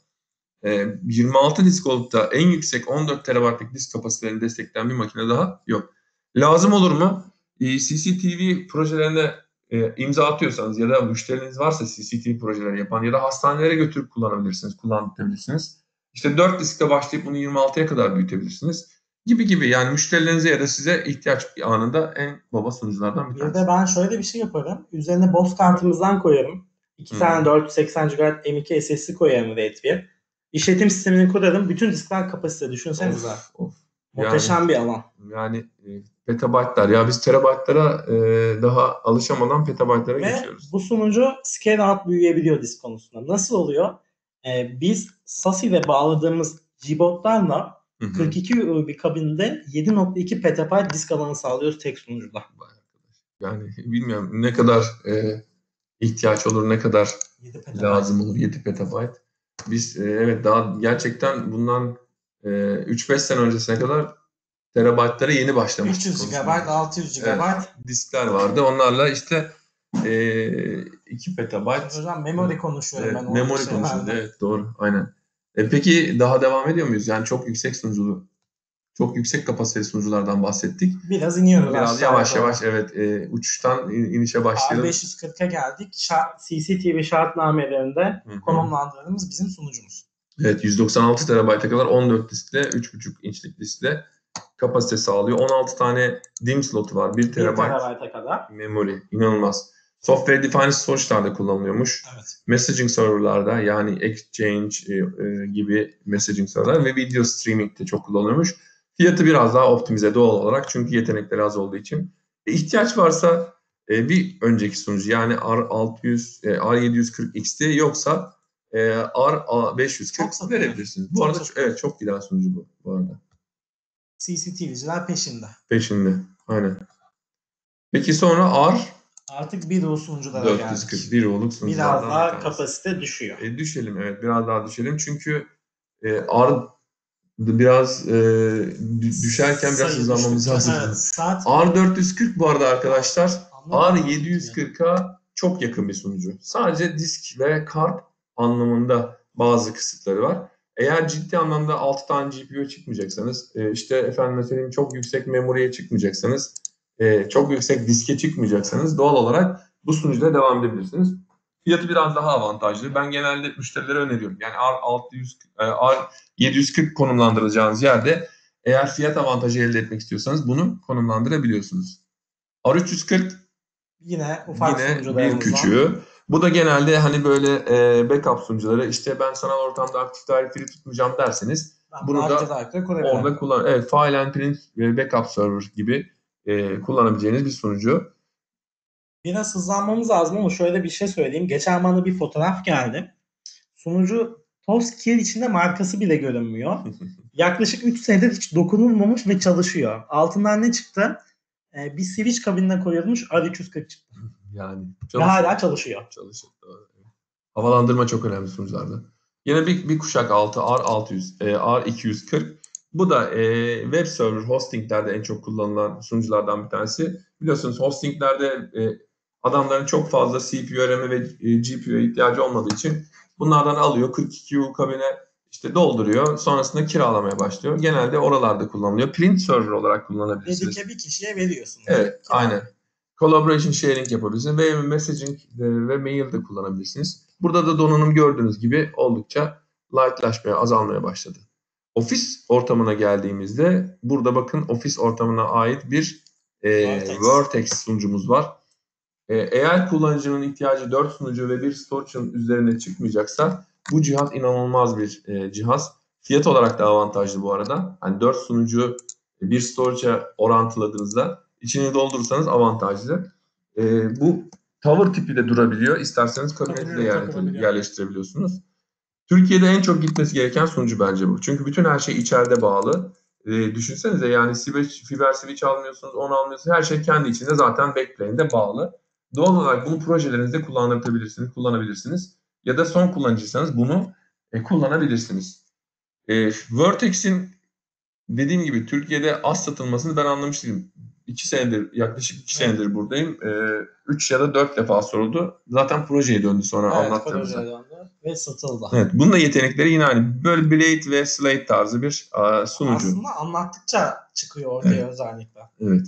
Speaker 1: 26 disk olup da en yüksek 14 TB'lık disk kapasitelerini destekleyen bir makine daha yok. Lazım olur mu? CCTV projelerine imza atıyorsanız ya da müşteriniz varsa CCTV projeleri yapan ya da hastanelere götürüp kullandırabilirsiniz. İşte 4 diskle başlayıp bunu 26'ya kadar büyütebilirsiniz. Gibi yani müşterilerinize ya da size ihtiyaç anında en baba sunuculardan bir
Speaker 2: Bir
Speaker 1: tanesi.
Speaker 2: de ben şöyle bir şey yaparım. Üzerine BOS kartımızdan koyarım. 2 tane 480 GB M.2 SSD koyarım RAID 1. İşletim sistemini kurarım. Bütün diskler kapasite. Düşünsenize.
Speaker 1: Of.
Speaker 2: Muhteşem bir alan.
Speaker 1: Yani petabaytlar. Ya biz terabaytlara daha alışamadan petabaytlara
Speaker 2: Ve
Speaker 1: geçiyoruz.
Speaker 2: bu sunucu scale out büyüyebiliyor disk konusunda. Nasıl oluyor? Biz SASI ile bağladığımız Gbot'larla 42 bir kabinde 7.2 petabayt disk alanı sağlıyoruz tek sunucuda.
Speaker 1: Yani bilmiyorum ne kadar ihtiyaç olur, ne kadar lazım olur 7 petabayt. Biz evet daha gerçekten bundan 3-5 sene öncesine kadar terabaytlara yeni başlamıştık.
Speaker 2: 300 GB, 600 GB.
Speaker 1: Evet, diskler vardı. Onlarla işte 2 petabayt.
Speaker 2: Hocam memory konuşuyorum ben.
Speaker 1: Memory konusunda evet doğru aynen. Peki daha devam ediyor muyuz? Yani çok yüksek sunuculu, çok yüksek kapasiteli sunuculardan bahsettik.
Speaker 2: Biraz iniyoruz.
Speaker 1: Biraz yavaş evet uçuştan inişe başlayalım.
Speaker 2: R540'a geldik. CCTV şartnamelerinde konumlandırdığımız bizim sunucumuz.
Speaker 1: Evet 196 TB'a kadar 14 diskle 3,5 inçlik diskle kapasite sağlıyor. 16 tane DIMM slotu var. 1 TB
Speaker 2: kadar.
Speaker 1: Memory. İnanılmaz. Software Defined Storage'larda kullanılıyormuş.
Speaker 2: Evet.
Speaker 1: Messaging serverlarda yani Exchange gibi messaging serverler ve video streaming'de çok kullanılıyormuş. Fiyatı biraz daha optimize doğal olarak çünkü yetenekleri az olduğu için. İhtiyaç varsa bir önceki sunucu yani R600, R740XT yoksa R540 verebilirsiniz. Bu arada evet çok giden sunucu bu arada.
Speaker 2: CCTV'ciler peşinde.
Speaker 1: Peşinde. Aynen. Peki sonra
Speaker 2: Artık 1 sunuculara
Speaker 1: 440 1 sunuculardan
Speaker 2: biraz daha kapasite düşüyor.
Speaker 1: Düşelim evet biraz daha düşelim çünkü biraz düşerken biraz hızlanmamız lazım.
Speaker 2: Evet,
Speaker 1: R440 bu arada arkadaşlar R740'a çok yakın bir sunucu. Sadece disk ve kart anlamında bazı kısıtları var. Eğer ciddi anlamda 6 tane GPU çıkmayacaksanız, işte efendim mesela çok yüksek memoriye çıkmayacaksanız, çok yüksek diske çıkmayacaksanız doğal olarak bu sunucuda devam edebilirsiniz. Fiyatı biraz daha avantajlı. Ben genelde müşterilere öneriyorum. Yani R740 konumlandıracağınız yerde eğer fiyat avantajı elde etmek istiyorsanız bunu konumlandırabiliyorsunuz. R340
Speaker 2: yine ufak
Speaker 1: bir küçüğü. Bu da genelde hani böyle backup sunucuları işte ben sanal ortamda aktif directory tutmayacağım derseniz bunu da orada kullan. Evet, file and print backup server gibi kullanabileceğiniz bir sunucu.
Speaker 2: Biraz hızlanmamız lazım ama şöyle bir şey söyleyeyim. Geçen bana bir fotoğraf geldi. Sunucu toz kir içinde markası bile görünmüyor. Yaklaşık 3 senedir hiç dokunulmamış ve çalışıyor. Altından ne çıktı? Bir switch kabinine koyulmuş R340 çıktı.
Speaker 1: Yani
Speaker 2: ve hala çalışıyor.
Speaker 1: Havalandırma çok önemli sunucularda. Yine bir kuşak altı R600, R240. Bu da web server hostinglerde en çok kullanılan sunuculardan bir tanesi. Biliyorsunuz hostinglerde adamların çok fazla CPU, RAM ve GPU'ya ihtiyacı olmadığı için bunlardan alıyor 42U kabine işte dolduruyor. Sonrasında kiralamaya başlıyor. Genelde oralarda kullanılıyor. Print server olarak kullanabilirsiniz.
Speaker 2: Dedike bir kişiye veriyorsunuz.
Speaker 1: Evet, aynen. Collaboration sharing yapabilirsiniz ve messaging ve mail de kullanabilirsiniz. Burada da donanım gördüğünüz gibi oldukça lightlaşmaya, azalmaya başladı. ofis ortamına geldiğimizde burada bakın ofis ortamına ait bir
Speaker 2: Vertex.
Speaker 1: Vertex sunucumuz var. Eğer kullanıcının ihtiyacı 4 sunucu ve bir storage'ın üzerine çıkmayacaksa bu cihaz inanılmaz bir cihaz. Fiyat olarak da avantajlı bu arada. Hani 4 sunucu bir storage'a orantıladığınızda içini doldurursanız avantajlı. Bu tower tipi de durabiliyor. İsterseniz kabinete de yerleştirebiliyorsunuz. Türkiye'de en çok gitmesi gereken sunucu bence bu. Çünkü bütün her şey içeride bağlı. Düşünsenize yani fiber switch almıyorsunuz, onu almıyorsunuz. Her şey kendi içinde zaten backplane'de bağlı. Doğal olarak bunu projelerinizde kullanabilirsiniz. Ya da son kullanıcıysanız bunu kullanabilirsiniz. Vertex'in dediğim gibi Türkiye'de az satılmasını ben anlamıştım. Yaklaşık 2 senedir buradayım. 3 ya da 4 defa soruldu. Zaten projeye döndü sonra anlattığımızda.
Speaker 2: Projeye döndü ve satıldı.
Speaker 1: Evet, bunun da yetenekleri yine hani böyle Blade ve Slate tarzı bir sunucu.
Speaker 2: Aslında anlattıkça çıkıyor ortaya özellikle.
Speaker 1: Evet.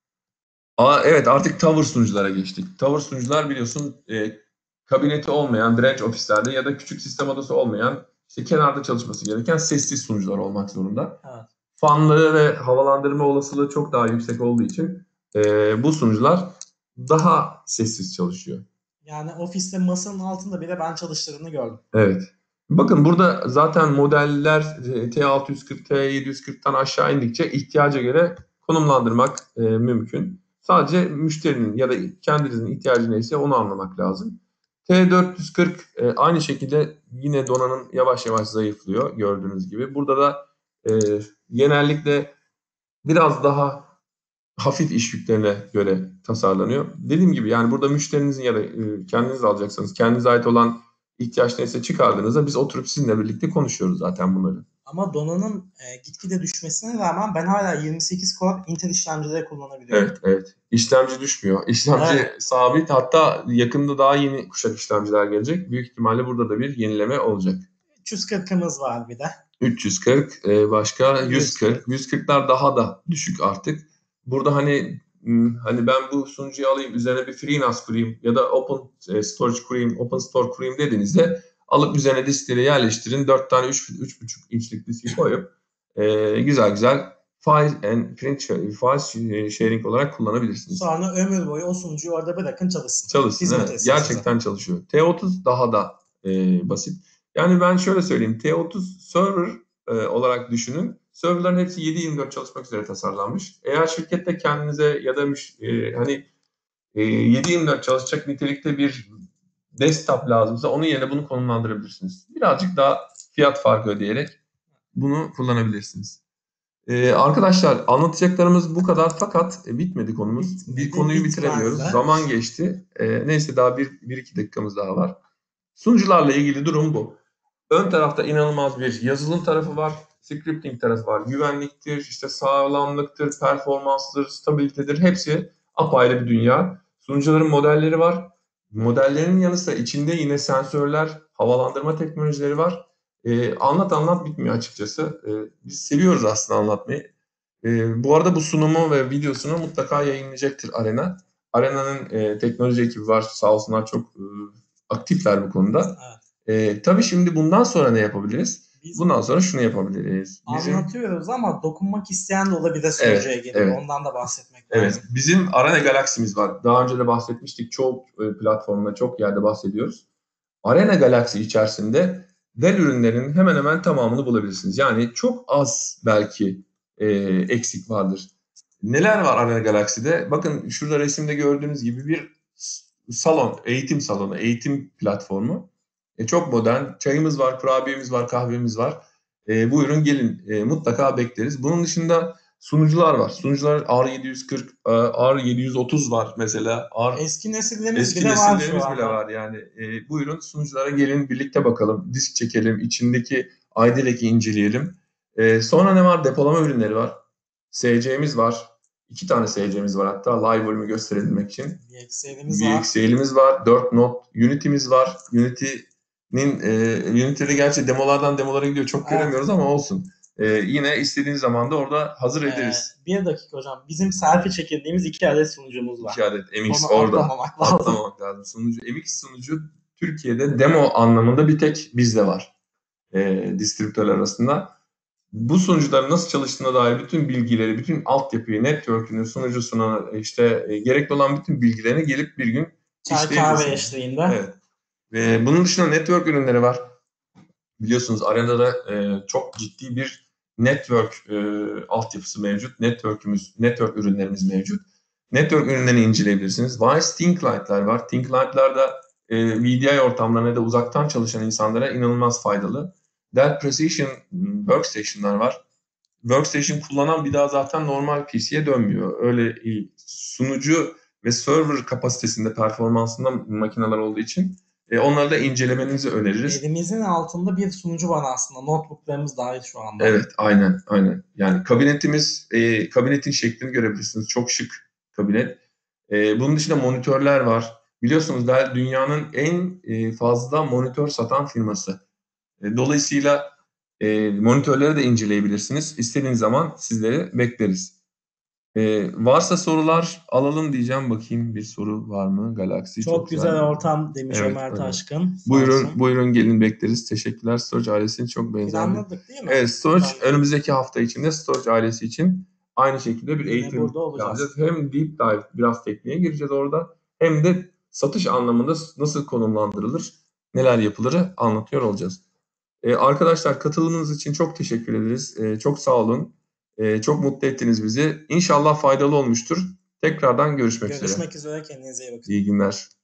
Speaker 1: Evet, artık tower sunuculara geçtik. Tower sunucular biliyorsun kabineti olmayan branch ofislerde ya da küçük sistem odası olmayan işte kenarda çalışması gereken sessiz sunucular olmak zorunda.
Speaker 2: Evet.
Speaker 1: Fanları ve havalandırma olasılığı çok daha yüksek olduğu için bu sunucular daha sessiz çalışıyor.
Speaker 2: Yani ofiste masanın altında bile ben çalıştığını gördüm.
Speaker 1: Evet. Bakın burada zaten modeller T640, T740'tan aşağı indikçe ihtiyaca göre konumlandırmak mümkün. Sadece müşterinin ya da kendinizin ihtiyacı neyse onu anlamak lazım. T440 aynı şekilde yine donanım yavaş yavaş zayıflıyor gördüğünüz gibi. Burada da genellikle biraz daha hafif iş yüklerine göre tasarlanıyor. Dediğim gibi yani burada müşterinizin ya da kendiniz alacaksanız kendinize ait olan ihtiyaç neyse çıkardığınızda biz oturup sizinle birlikte konuşuyoruz zaten bunları.
Speaker 2: Ama donanım gitgide düşmesine rağmen ben hala 28 core Intel işlemcileri kullanabiliyorum.
Speaker 1: Evet. İşlemci düşmüyor. İşlemci sabit. Hatta yakında daha yeni kuşak işlemciler gelecek. Büyük ihtimalle burada da bir yenileme olacak.
Speaker 2: 340'ımız var bir de.
Speaker 1: 340, başka 140. 140'lar daha da düşük artık. Burada hani ben bu sunucuyu alayım, üzerine bir FreeNAS kurayım ya da Open Storage kurayım, Open Store kurayım dediğinizde alıp üzerine diskleri yerleştirin. 4 tane 3,5 inçlik diski koyup güzel file and print file sharing olarak kullanabilirsiniz.
Speaker 2: Sonra ömür boyu o sunucuyu orada bırakın çalışsın.
Speaker 1: Çalışsın, evet. Gerçekten çalışıyor. T30 daha da basit. Yani ben şöyle söyleyeyim. T30 server olarak düşünün. Serverların hepsi 7/24 çalışmak üzere tasarlanmış. Eğer şirkette kendinize ya da 7/24 çalışacak nitelikte bir desktop lazımsa onun yerine bunu konumlandırabilirsiniz. Birazcık daha fiyat farkı ödeyerek bunu kullanabilirsiniz. Arkadaşlar anlatacaklarımız bu kadar fakat bitmedi konumuz. Bir konuyu bitiremiyoruz. Zaman geçti. Neyse daha bir iki dakikamız daha var. Sunucularla ilgili durum bu. Ön tarafta inanılmaz bir yazılım tarafı var. Scripting tarafı var. Güvenliktir, işte sağlamlıktır, performanstır, stabilitedir. Hepsi apayrı bir dünya. Sunucuların modelleri var. Modellerin yanı sıra içinde yine sensörler, havalandırma teknolojileri var. Anlat bitmiyor açıkçası. Biz seviyoruz aslında anlatmayı. Bu arada bu sunumu ve videosunu mutlaka yayınlayacaktır Arena. Arena'nın teknoloji ekibi var. Sağ olsunlar çok aktifler bu konuda.
Speaker 2: Evet.
Speaker 1: Tabii şimdi bundan sonra ne yapabiliriz? Bundan sonra şunu yapabiliriz.
Speaker 2: Anlatıyoruz ama dokunmak isteyen de olabilir sunucuya gelip. Evet. Ondan da bahsetmek lazım.
Speaker 1: Evet. Bizim Arena Galaxy'miz var. Daha önce de bahsetmiştik. Çoğu platformda, çok yerde bahsediyoruz. Arena Galaxy içerisinde Dell ürünlerinin hemen hemen tamamını bulabilirsiniz. Yani çok az belki eksik vardır. Neler var Arena Galaxy'de? Bakın şurada resimde gördüğünüz gibi bir salon, eğitim salonu, eğitim platformu. Çok modern. Çayımız var, kurabiyemiz var, kahvemiz var. Buyurun gelin. Mutlaka bekleriz. Bunun dışında sunucular var. Sunucular R740, R730 var mesela.
Speaker 2: Eski nesillerimiz bile
Speaker 1: var yani. Buyurun sunuculara gelin, birlikte bakalım. Disk çekelim, içindeki ID Rack'i inceleyelim. Sonra ne var? Depolama ürünleri var. SC'miz var. 2 tane SC'miz var hatta live volümü gösterebilmek için. VXL'imiz var. 4 not Unity'miz var. Unity'de gerçi demolara gidiyor. Çok göremiyoruz ama olsun. Yine istediğiniz zaman da orada hazır ederiz.
Speaker 2: Bir dakika hocam. Bizim selfie çekildiğimiz 2 adet sunucumuz var.
Speaker 1: 2 adet MX orada. Atlamamak lazım. MX sunucu Türkiye'de demo anlamında bir tek bizde var. Distribütörler arasında. bu sunucuların nasıl çalıştığına dair bütün bilgileri, bütün altyapıyı, network'ünü, sunucusuna, işte gerekli olan bütün bilgilerini gelip bir gün
Speaker 2: Çay kahve
Speaker 1: işleyebilirsiniz.
Speaker 2: eşliğinde.
Speaker 1: Evet. Ve bunun dışında network ürünleri var. Biliyorsunuz arada da çok ciddi bir network altyapısı mevcut. Network ürünlerimiz mevcut. Network ürünlerini inceleyebilirsiniz. Wise Think Lite'lar var. Think Lite'lar da VDI ortamlarına da uzaktan çalışan insanlara inanılmaz faydalı. Dell Precision Workstation'lar var. Workstation kullanan bir daha zaten normal PC'ye dönmüyor. Öyle sunucu ve server kapasitesinde, performansında makineler olduğu için onları da incelemenizi öneririz.
Speaker 2: Elimizin altında bir sunucu var aslında. Notebooklarımız dahil şu anda.
Speaker 1: Evet, aynen. Yani kabinetin şeklini görebilirsiniz. Çok şık kabinet. Bunun dışında monitörler var. Biliyorsunuz Dell dünyanın en fazla monitör satan firması. Dolayısıyla monitörleri de inceleyebilirsiniz. İstediğiniz zaman sizleri bekleriz. Varsa sorular alalım diyeceğim. Bakayım bir soru var mı? Galaxy
Speaker 2: Çok güzel ortam demiş
Speaker 1: Evet,
Speaker 2: Ömer
Speaker 1: evet.
Speaker 2: Taşkın.
Speaker 1: Buyurun gelin bekleriz. Teşekkürler. Storage ailesini çok benzerdi.
Speaker 2: Planladık değil mi?
Speaker 1: Evet, Storage
Speaker 2: Planladık.
Speaker 1: önümüzdeki hafta içinde Storage ailesi için aynı şekilde bir
Speaker 2: Yine
Speaker 1: eğitim
Speaker 2: burada olacağız.
Speaker 1: yapacağız. Hem deep dive biraz tekniğe gireceğiz orada. Hem de satış anlamında nasıl konumlandırılır, neler yapılırı anlatıyor olacağız. Arkadaşlar katılımınız için çok teşekkür ederiz. Çok sağ olun. Çok mutlu ettiniz bizi. İnşallah faydalı olmuştur. Tekrardan görüşmek üzere.
Speaker 2: Görüşmek üzere. Kendinize iyi bakın.
Speaker 1: İyi günler.